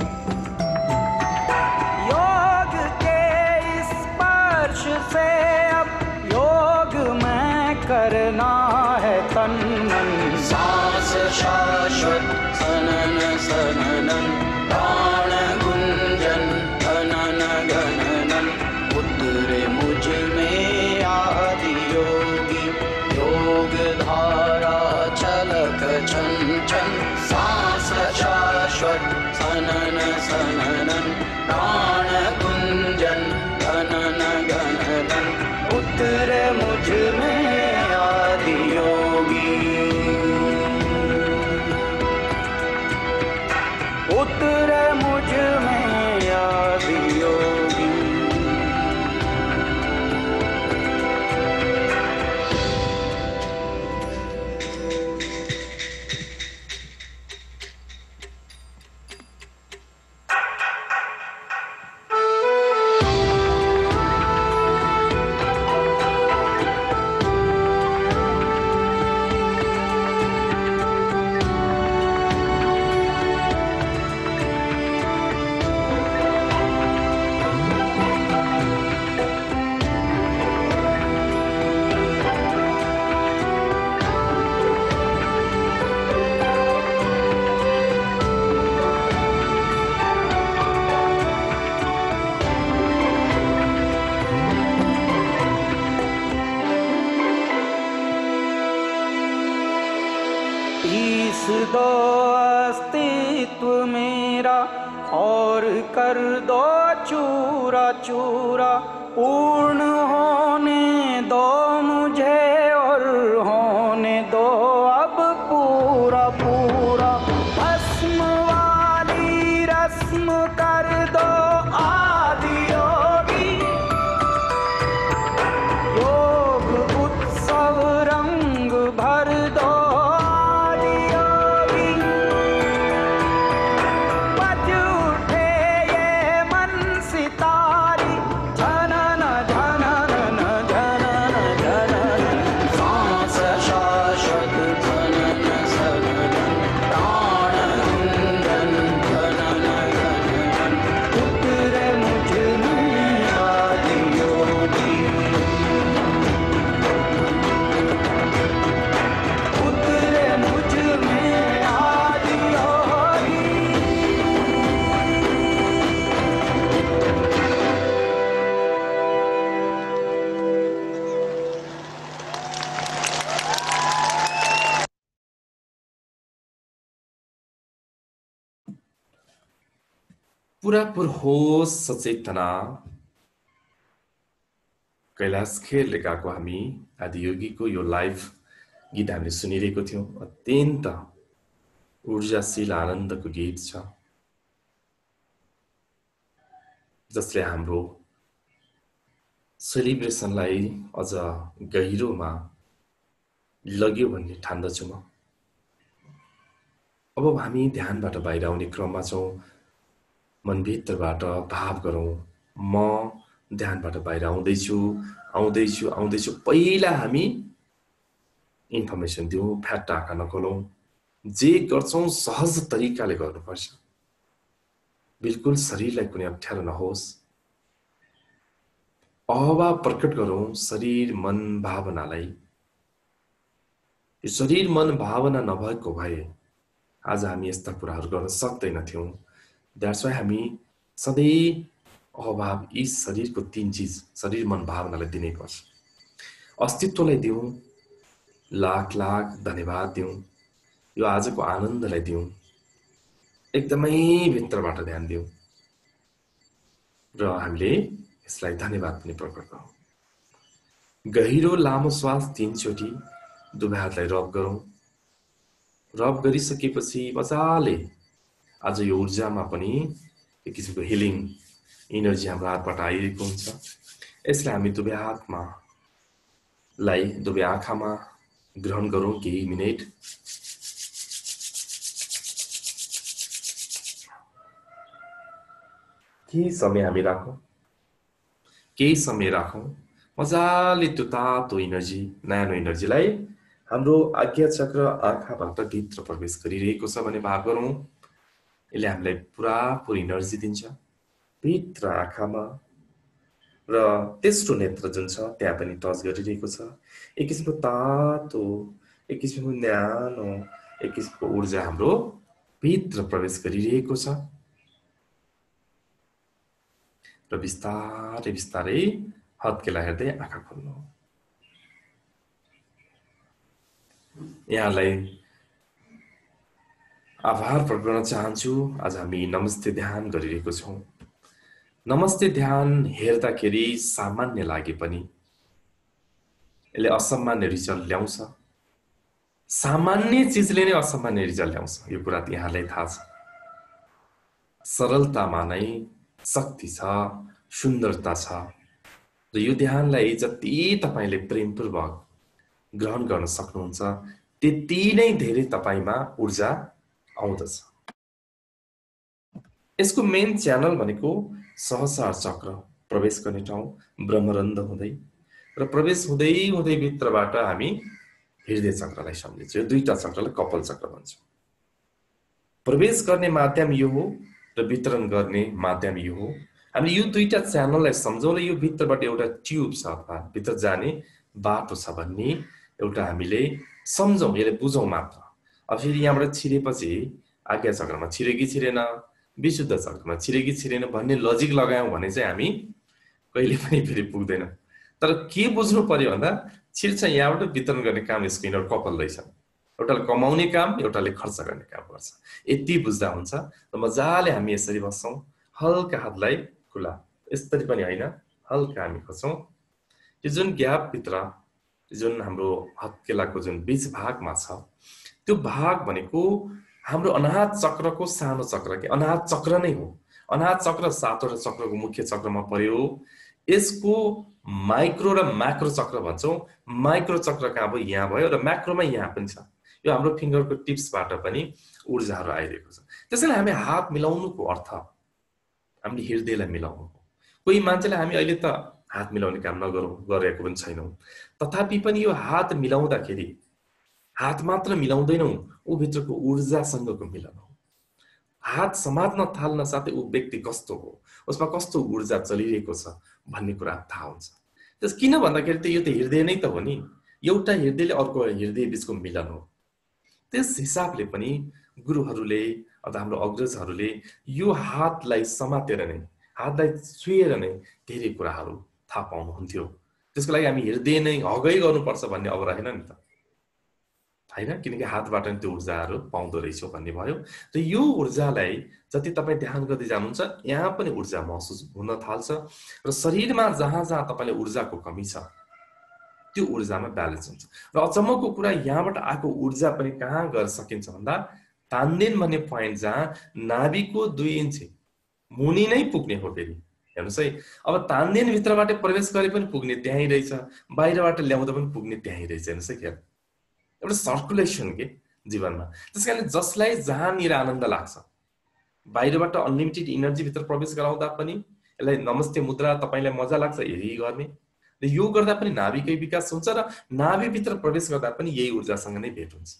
योग के स्पर्श से अब योग में करना है तन मन सांस शाश्वत सनन सननं प्राण गुंजन घनन घनन उतरे मुझ में आदि योगी योग धारा छलक छन छन सांस शाश्वत सनन सननं प्राण गुंजन घनन घनन उतरे मुझ में आदि योगी उतरे मुझ में आदि योगी पीस दो अस्तित्व मेरा और कर दो चूरा चूरा, पूर्ण होने दो मुझे और होने दो अब पूरा पूरा। भस्म वाली रस्म कर दो आदि योगी, योग उत्सव रंग भर दो आदि योगी। बज उठे ये मन सितारी, झनन झनन झनन झनन, सांस शाश्वत झनन सघनन, प्राण इंधन झनन झनन, उतरे मुझ में आदि योगी, उतरे मुझ में आदि योगी। पुरापुर होस सचेतना कैलाश खेरले गाएको हामी आदियोगीको यो लाइभ गीत हामीले सुनिरहेको थियौँ। अत्यन्त ऊर्जाशील आनन्दको गीत छ, जसले हाम्रो सेलिब्रेसनलाई अझ गहिरोमा लग्यो भन्ने ठान्दछु म। अब हामी ध्यानबाट बाहिर आउने क्रममा छौँ। मनभित्रबाट भाव गरौँ, म ध्यानबाट बाहिर आउँदैछु आउँदैछु आउँदैछु। पहिला हामी इन्फर्मेसन दिउँ, फ्याट आँखा नखोलौँ। जे गर्छौँ सहज तरिकाले गर्नुपर्छ, बिल्कुल शरीरलाई कुनै अप्ठ्यारो नहोस्। अहभाव प्रकट गरौँ शरीर मन भावनालाई। यो शरीर मन भावना नभएको भए आज हामी यस्ता कुराहरू गर्न सक्दैनथ्यौँ। द्याट्स वाइ हामी सधैँ अभाव यी शरीरको तीन चिज शरीर मन भावनालाई दिनै पर्छ। अस्तित्वलाई दिउँ, लाख लाख धन्यवाद दिउँ, यो आजको आनन्दलाई दिउँ, एकदमै भित्रबाट ध्यान दिउँ र हामीले यसलाई धन्यवाद पनि प्रकट गरौँ। गहिरो लामो श्वास तीनचोटि दुवै हातलाई रब गरौँ। रब गरिसकेपछि मजाले आज यो ऊर्जामा पनि एक किसिमको हिलिङ इनर्जी हाम्रो हातबाट आइरहेको हुन्छ। यसलाई हामी दुवै हातमा लाई दुवै आँखामा ग्रहण गरौँ केही मिनेट। केही समय हामी राखौँ, केही समय राखौँ। मजाले त्यो तातो इनर्जी, न्यानो इनर्जीलाई हाम्रो आज्ञा चक्र आँखाबाट भित्र प्रवेश गरिरहेको छ भने भाव गरौँ। यसले हामीलाई पुरापुर इनर्जी दिन्छ भित्र आँखामा, र तेस्रो नेत्र जुन छ त्यहाँ पनि टच गरिरहेको छ। एक किसिमको तातो, एक किसिमको न्यानो, एक किसिमको ऊर्जा हाम्रो भित्र प्रवेश गरिरहेको छ। र बिस्तारै बिस्तारै हत्केला हेर्दै आँखा खोल्नु। यहाँलाई आभार प्रकट गर्न चाहन्छु। आज हामी नमस्ते ध्यान गरिरहेको छौँ। नमस्ते ध्यान हेर्दाखेरि सामान्य लागे पनि यसले असामान्य रिजल्ट ल्याउँछ। सामान्य चिजले नै असामान्य रिजल्ट ल्याउँछ, यो कुरा यहाँलाई थाहा छ। सरलतामा नै शक्ति छ, सुन्दरता छ। र यो ध्यानलाई जति तपाईले प्रेमपूर्वक ग्रहण गर्न सक्नुहुन्छ त्यति नै धेरै तपाईमा ऊर्जा आउँदछ। यसको मेन च्यानल भनेको सहस्रार चक्र प्रवेश गर्ने ठाउँ, ब्रह्मरन्ध्र हुँदै र प्रवेश हुँदै हुँदै भित्रबाट हामी हृदय चक्रलाई सम्झिन्छौँ। यो दुईटा चक्रलाई कपाल चक्र भन्छौँ। प्रवेश गर्ने माध्यम यो हो र वितरण गर्ने माध्यम यो हो। हामी यो दुईटा च्यानललाई सम्झौँ र यो भित्रबाट एउटा ट्युब छ अथवा भित्र जाने बाटो छ भन्ने एउटा हामीले सम्झौँ, यसले बुझौँ मात्र। अब फेरि यहाँबाट छिरेपछि आज्ञा चक्रमा छिरे कि छिरेन, विशुद्ध चक्रमा छिरे कि छिरेन भन्ने लजिक लगायौँ भने चाहिँ हामी कहिले पनि फेरि पुग्दैन। तर के बुझ्नु पर्यो भन्दा छिर्छ यहाँबाट वितरण गर्ने काम यसको यिनीहरू कपाल रहेछ। एउटाले कमाउने काम, एउटाले खर्च गर्ने काम गर्छ। यति बुझ्दा हुन्छ र मजाले हामी यसरी बस्छौँ, हल्का हातलाई खुला, यसरी पनि होइन, हल्का हामी खोज्छौँ। यो जुन ग्यापभित्र जुन हाम्रो हत्केलाको जुन बीच भागमा छ, त्यो भाग भनेको हाम्रो अनाहत चक्रको सानो चक्र के अनाहत चक्र नै हो। अनाहत चक्र सातवटा चक्रको मुख्य चक्रमा पर्यो। यसको माइक्रो र म्याक्रो चक्र भन्छौँ। माइक्रो चक्र कहाँ भयो? यहाँ भयो र म्याक्रोमा यहाँ पनि छ। यो हाम्रो फिङ्गरको टिप्सबाट पनि ऊर्जाहरू आइरहेको छ। त्यसैले हामी हात मिलाउनुको अर्थ हामीले हृदयलाई मिलाउनु हो। कोही मान्छेले हामी अहिले त हात मिलाउने काम नगरौँ गरेको पनि छैनौँ, तथापि पनि यो हात मिलाउँदाखेरि हात मात्र मिलाउँदैनौँ, ऊ भित्रको ऊर्जासँगको मिलन हो। हात समात्न थाल्न साथै ऊ व्यक्ति कस्तो हो, उसमा कस्तो ऊर्जा चलिरहेको छ भन्ने कुरा थाहा हुन्छ। त्यस किन भन्दाखेरि त यो त हृदय नै त हो नि, एउटा हृदयले अर्को हृदय बिचको मिलन हो। त्यस हिसाबले पनि गुरुहरूले अथवा हाम्रो अग्रजहरूले यो हातलाई समातेर नै, हातलाई छुएर नै धेरै कुराहरू थाहा पाउनुहुन्थ्यो। त्यसको लागि हामी हृदय नै हगै गर्नुपर्छ भन्ने अब रहेन नि त, होइन? किनकि हातबाट नि त्यो ऊर्जाहरू पाउँदो रहेछ भन्ने भयो। र यो ऊर्जालाई जति तपाईँ ध्यान गर्दै जानुहुन्छ, यहाँ पनि ऊर्जा महसुस हुन थाल्छ र शरीरमा जहाँ जहाँ तपाईँलाई ऊर्जाको कमी छ त्यो ऊर्जामा ब्यालेन्स हुन्छ। र अचम्मको कुरा यहाँबाट आएको ऊर्जा पनि कहाँ गएर सकिन्छ भन्दा तान्देन भन्ने पोइन्ट जहाँ नाभिको दुई इन्च मुनि नै पुग्ने हो। फेरि हेर्नुहोस् है, अब तान्देन भित्रबाट प्रवेश गरे पनि पुग्ने त्यहीँ रहेछ, बाहिरबाट ल्याउँदा पनि पुग्ने त्यहीँ रहेछ। हेर्नुहोस् है, क्या एउटा सर्कुलेसन के जीवनमा। त्यस कारणले जसलाई जहाँनिर आनन्द लाग्छ, बाहिरबाट अनलिमिटेड इनर्जी भित्र प्रवेश गराउँदा पनि यसलाई नमस्ते मुद्रा तपाईँलाई मजा लाग्छ यही गर्ने, र यो गर्दा पनि नाभिकै विकास हुन्छ र नाभिभित्र प्रवेश गर्दा पनि यही ऊर्जासँग नै भेट हुन्छ।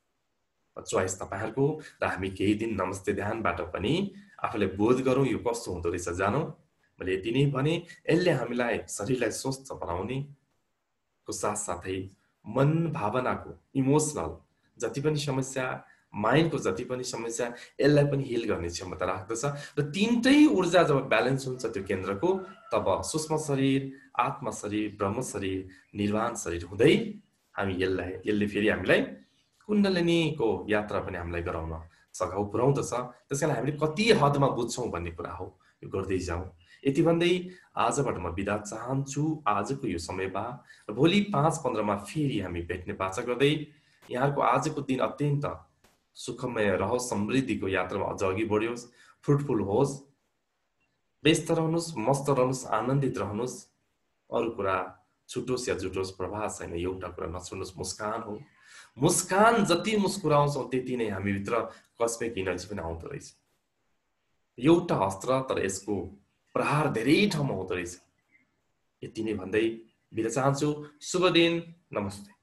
चोइस तपाईँहरूको। र हामी केही दिन नमस्ते ध्यानबाट पनि आफूलाई बोध गरौँ यो कस्तो हुँदो रहेछ जानौँ। मैले यति नै भने, यसले हामीलाई शरीरलाई स्वस्थ बनाउने को साथसाथै मन भावनाको इमोसनल जति पनि समस्या, माइन्डको जति पनि समस्या, यसलाई पनि हिल गर्ने क्षमता राख्दछ। र तीनटै ऊर्जा जब ब्यालेन्स हुन्छ त्यो केन्द्रको, तब सूक्ष्म शरीर, आत्मा शरीर, ब्रह्म शरीर, निर्वाण शरीर हुँदै हामी यसलाई यसले फेरि हामीलाई कुण्डलिनीको यात्रा पनि हामीलाई गराउन सघाउ पुर्याउँदछ। त्यस कारण हामीले कति हदमा बुझ्छौँ भन्ने कुरा हो, यो गर्दै जाउँ। यति भन्दै आजबाट म बिदा चाहन्छु आजको यो समयमा। र भोलि पाँच पन्ध्रमा फेरि हामी भेट्ने बाचा गर्दै यहाँको आजको दिन अत्यन्त सुखमय रहोस्, समृद्धिको यात्रामा अझ अघि बढ्योस्, फ्रुटफुल होस्, व्यस्त रहनुहोस्, मस्त रहनुहोस्, आनन्दित रहनुहोस्। अरू कुरा छुटोस् या जुटोस् प्रभाव छैन, एउटा कुरा नछुट्नुहोस्, मुस्कान हो। मुस्कान जति मुस्कुराउँछौँ त्यति नै हामीभित्र कस्मिक इनर्जी पनि आउँदो रहेछ। एउटा अस्त्र, तर यसको प्रहार धेरै ठाउँमा हुँदो रहेछ। यति नै भन्दै बिदा चाहन्छु। शुभ दिन, नमस्ते।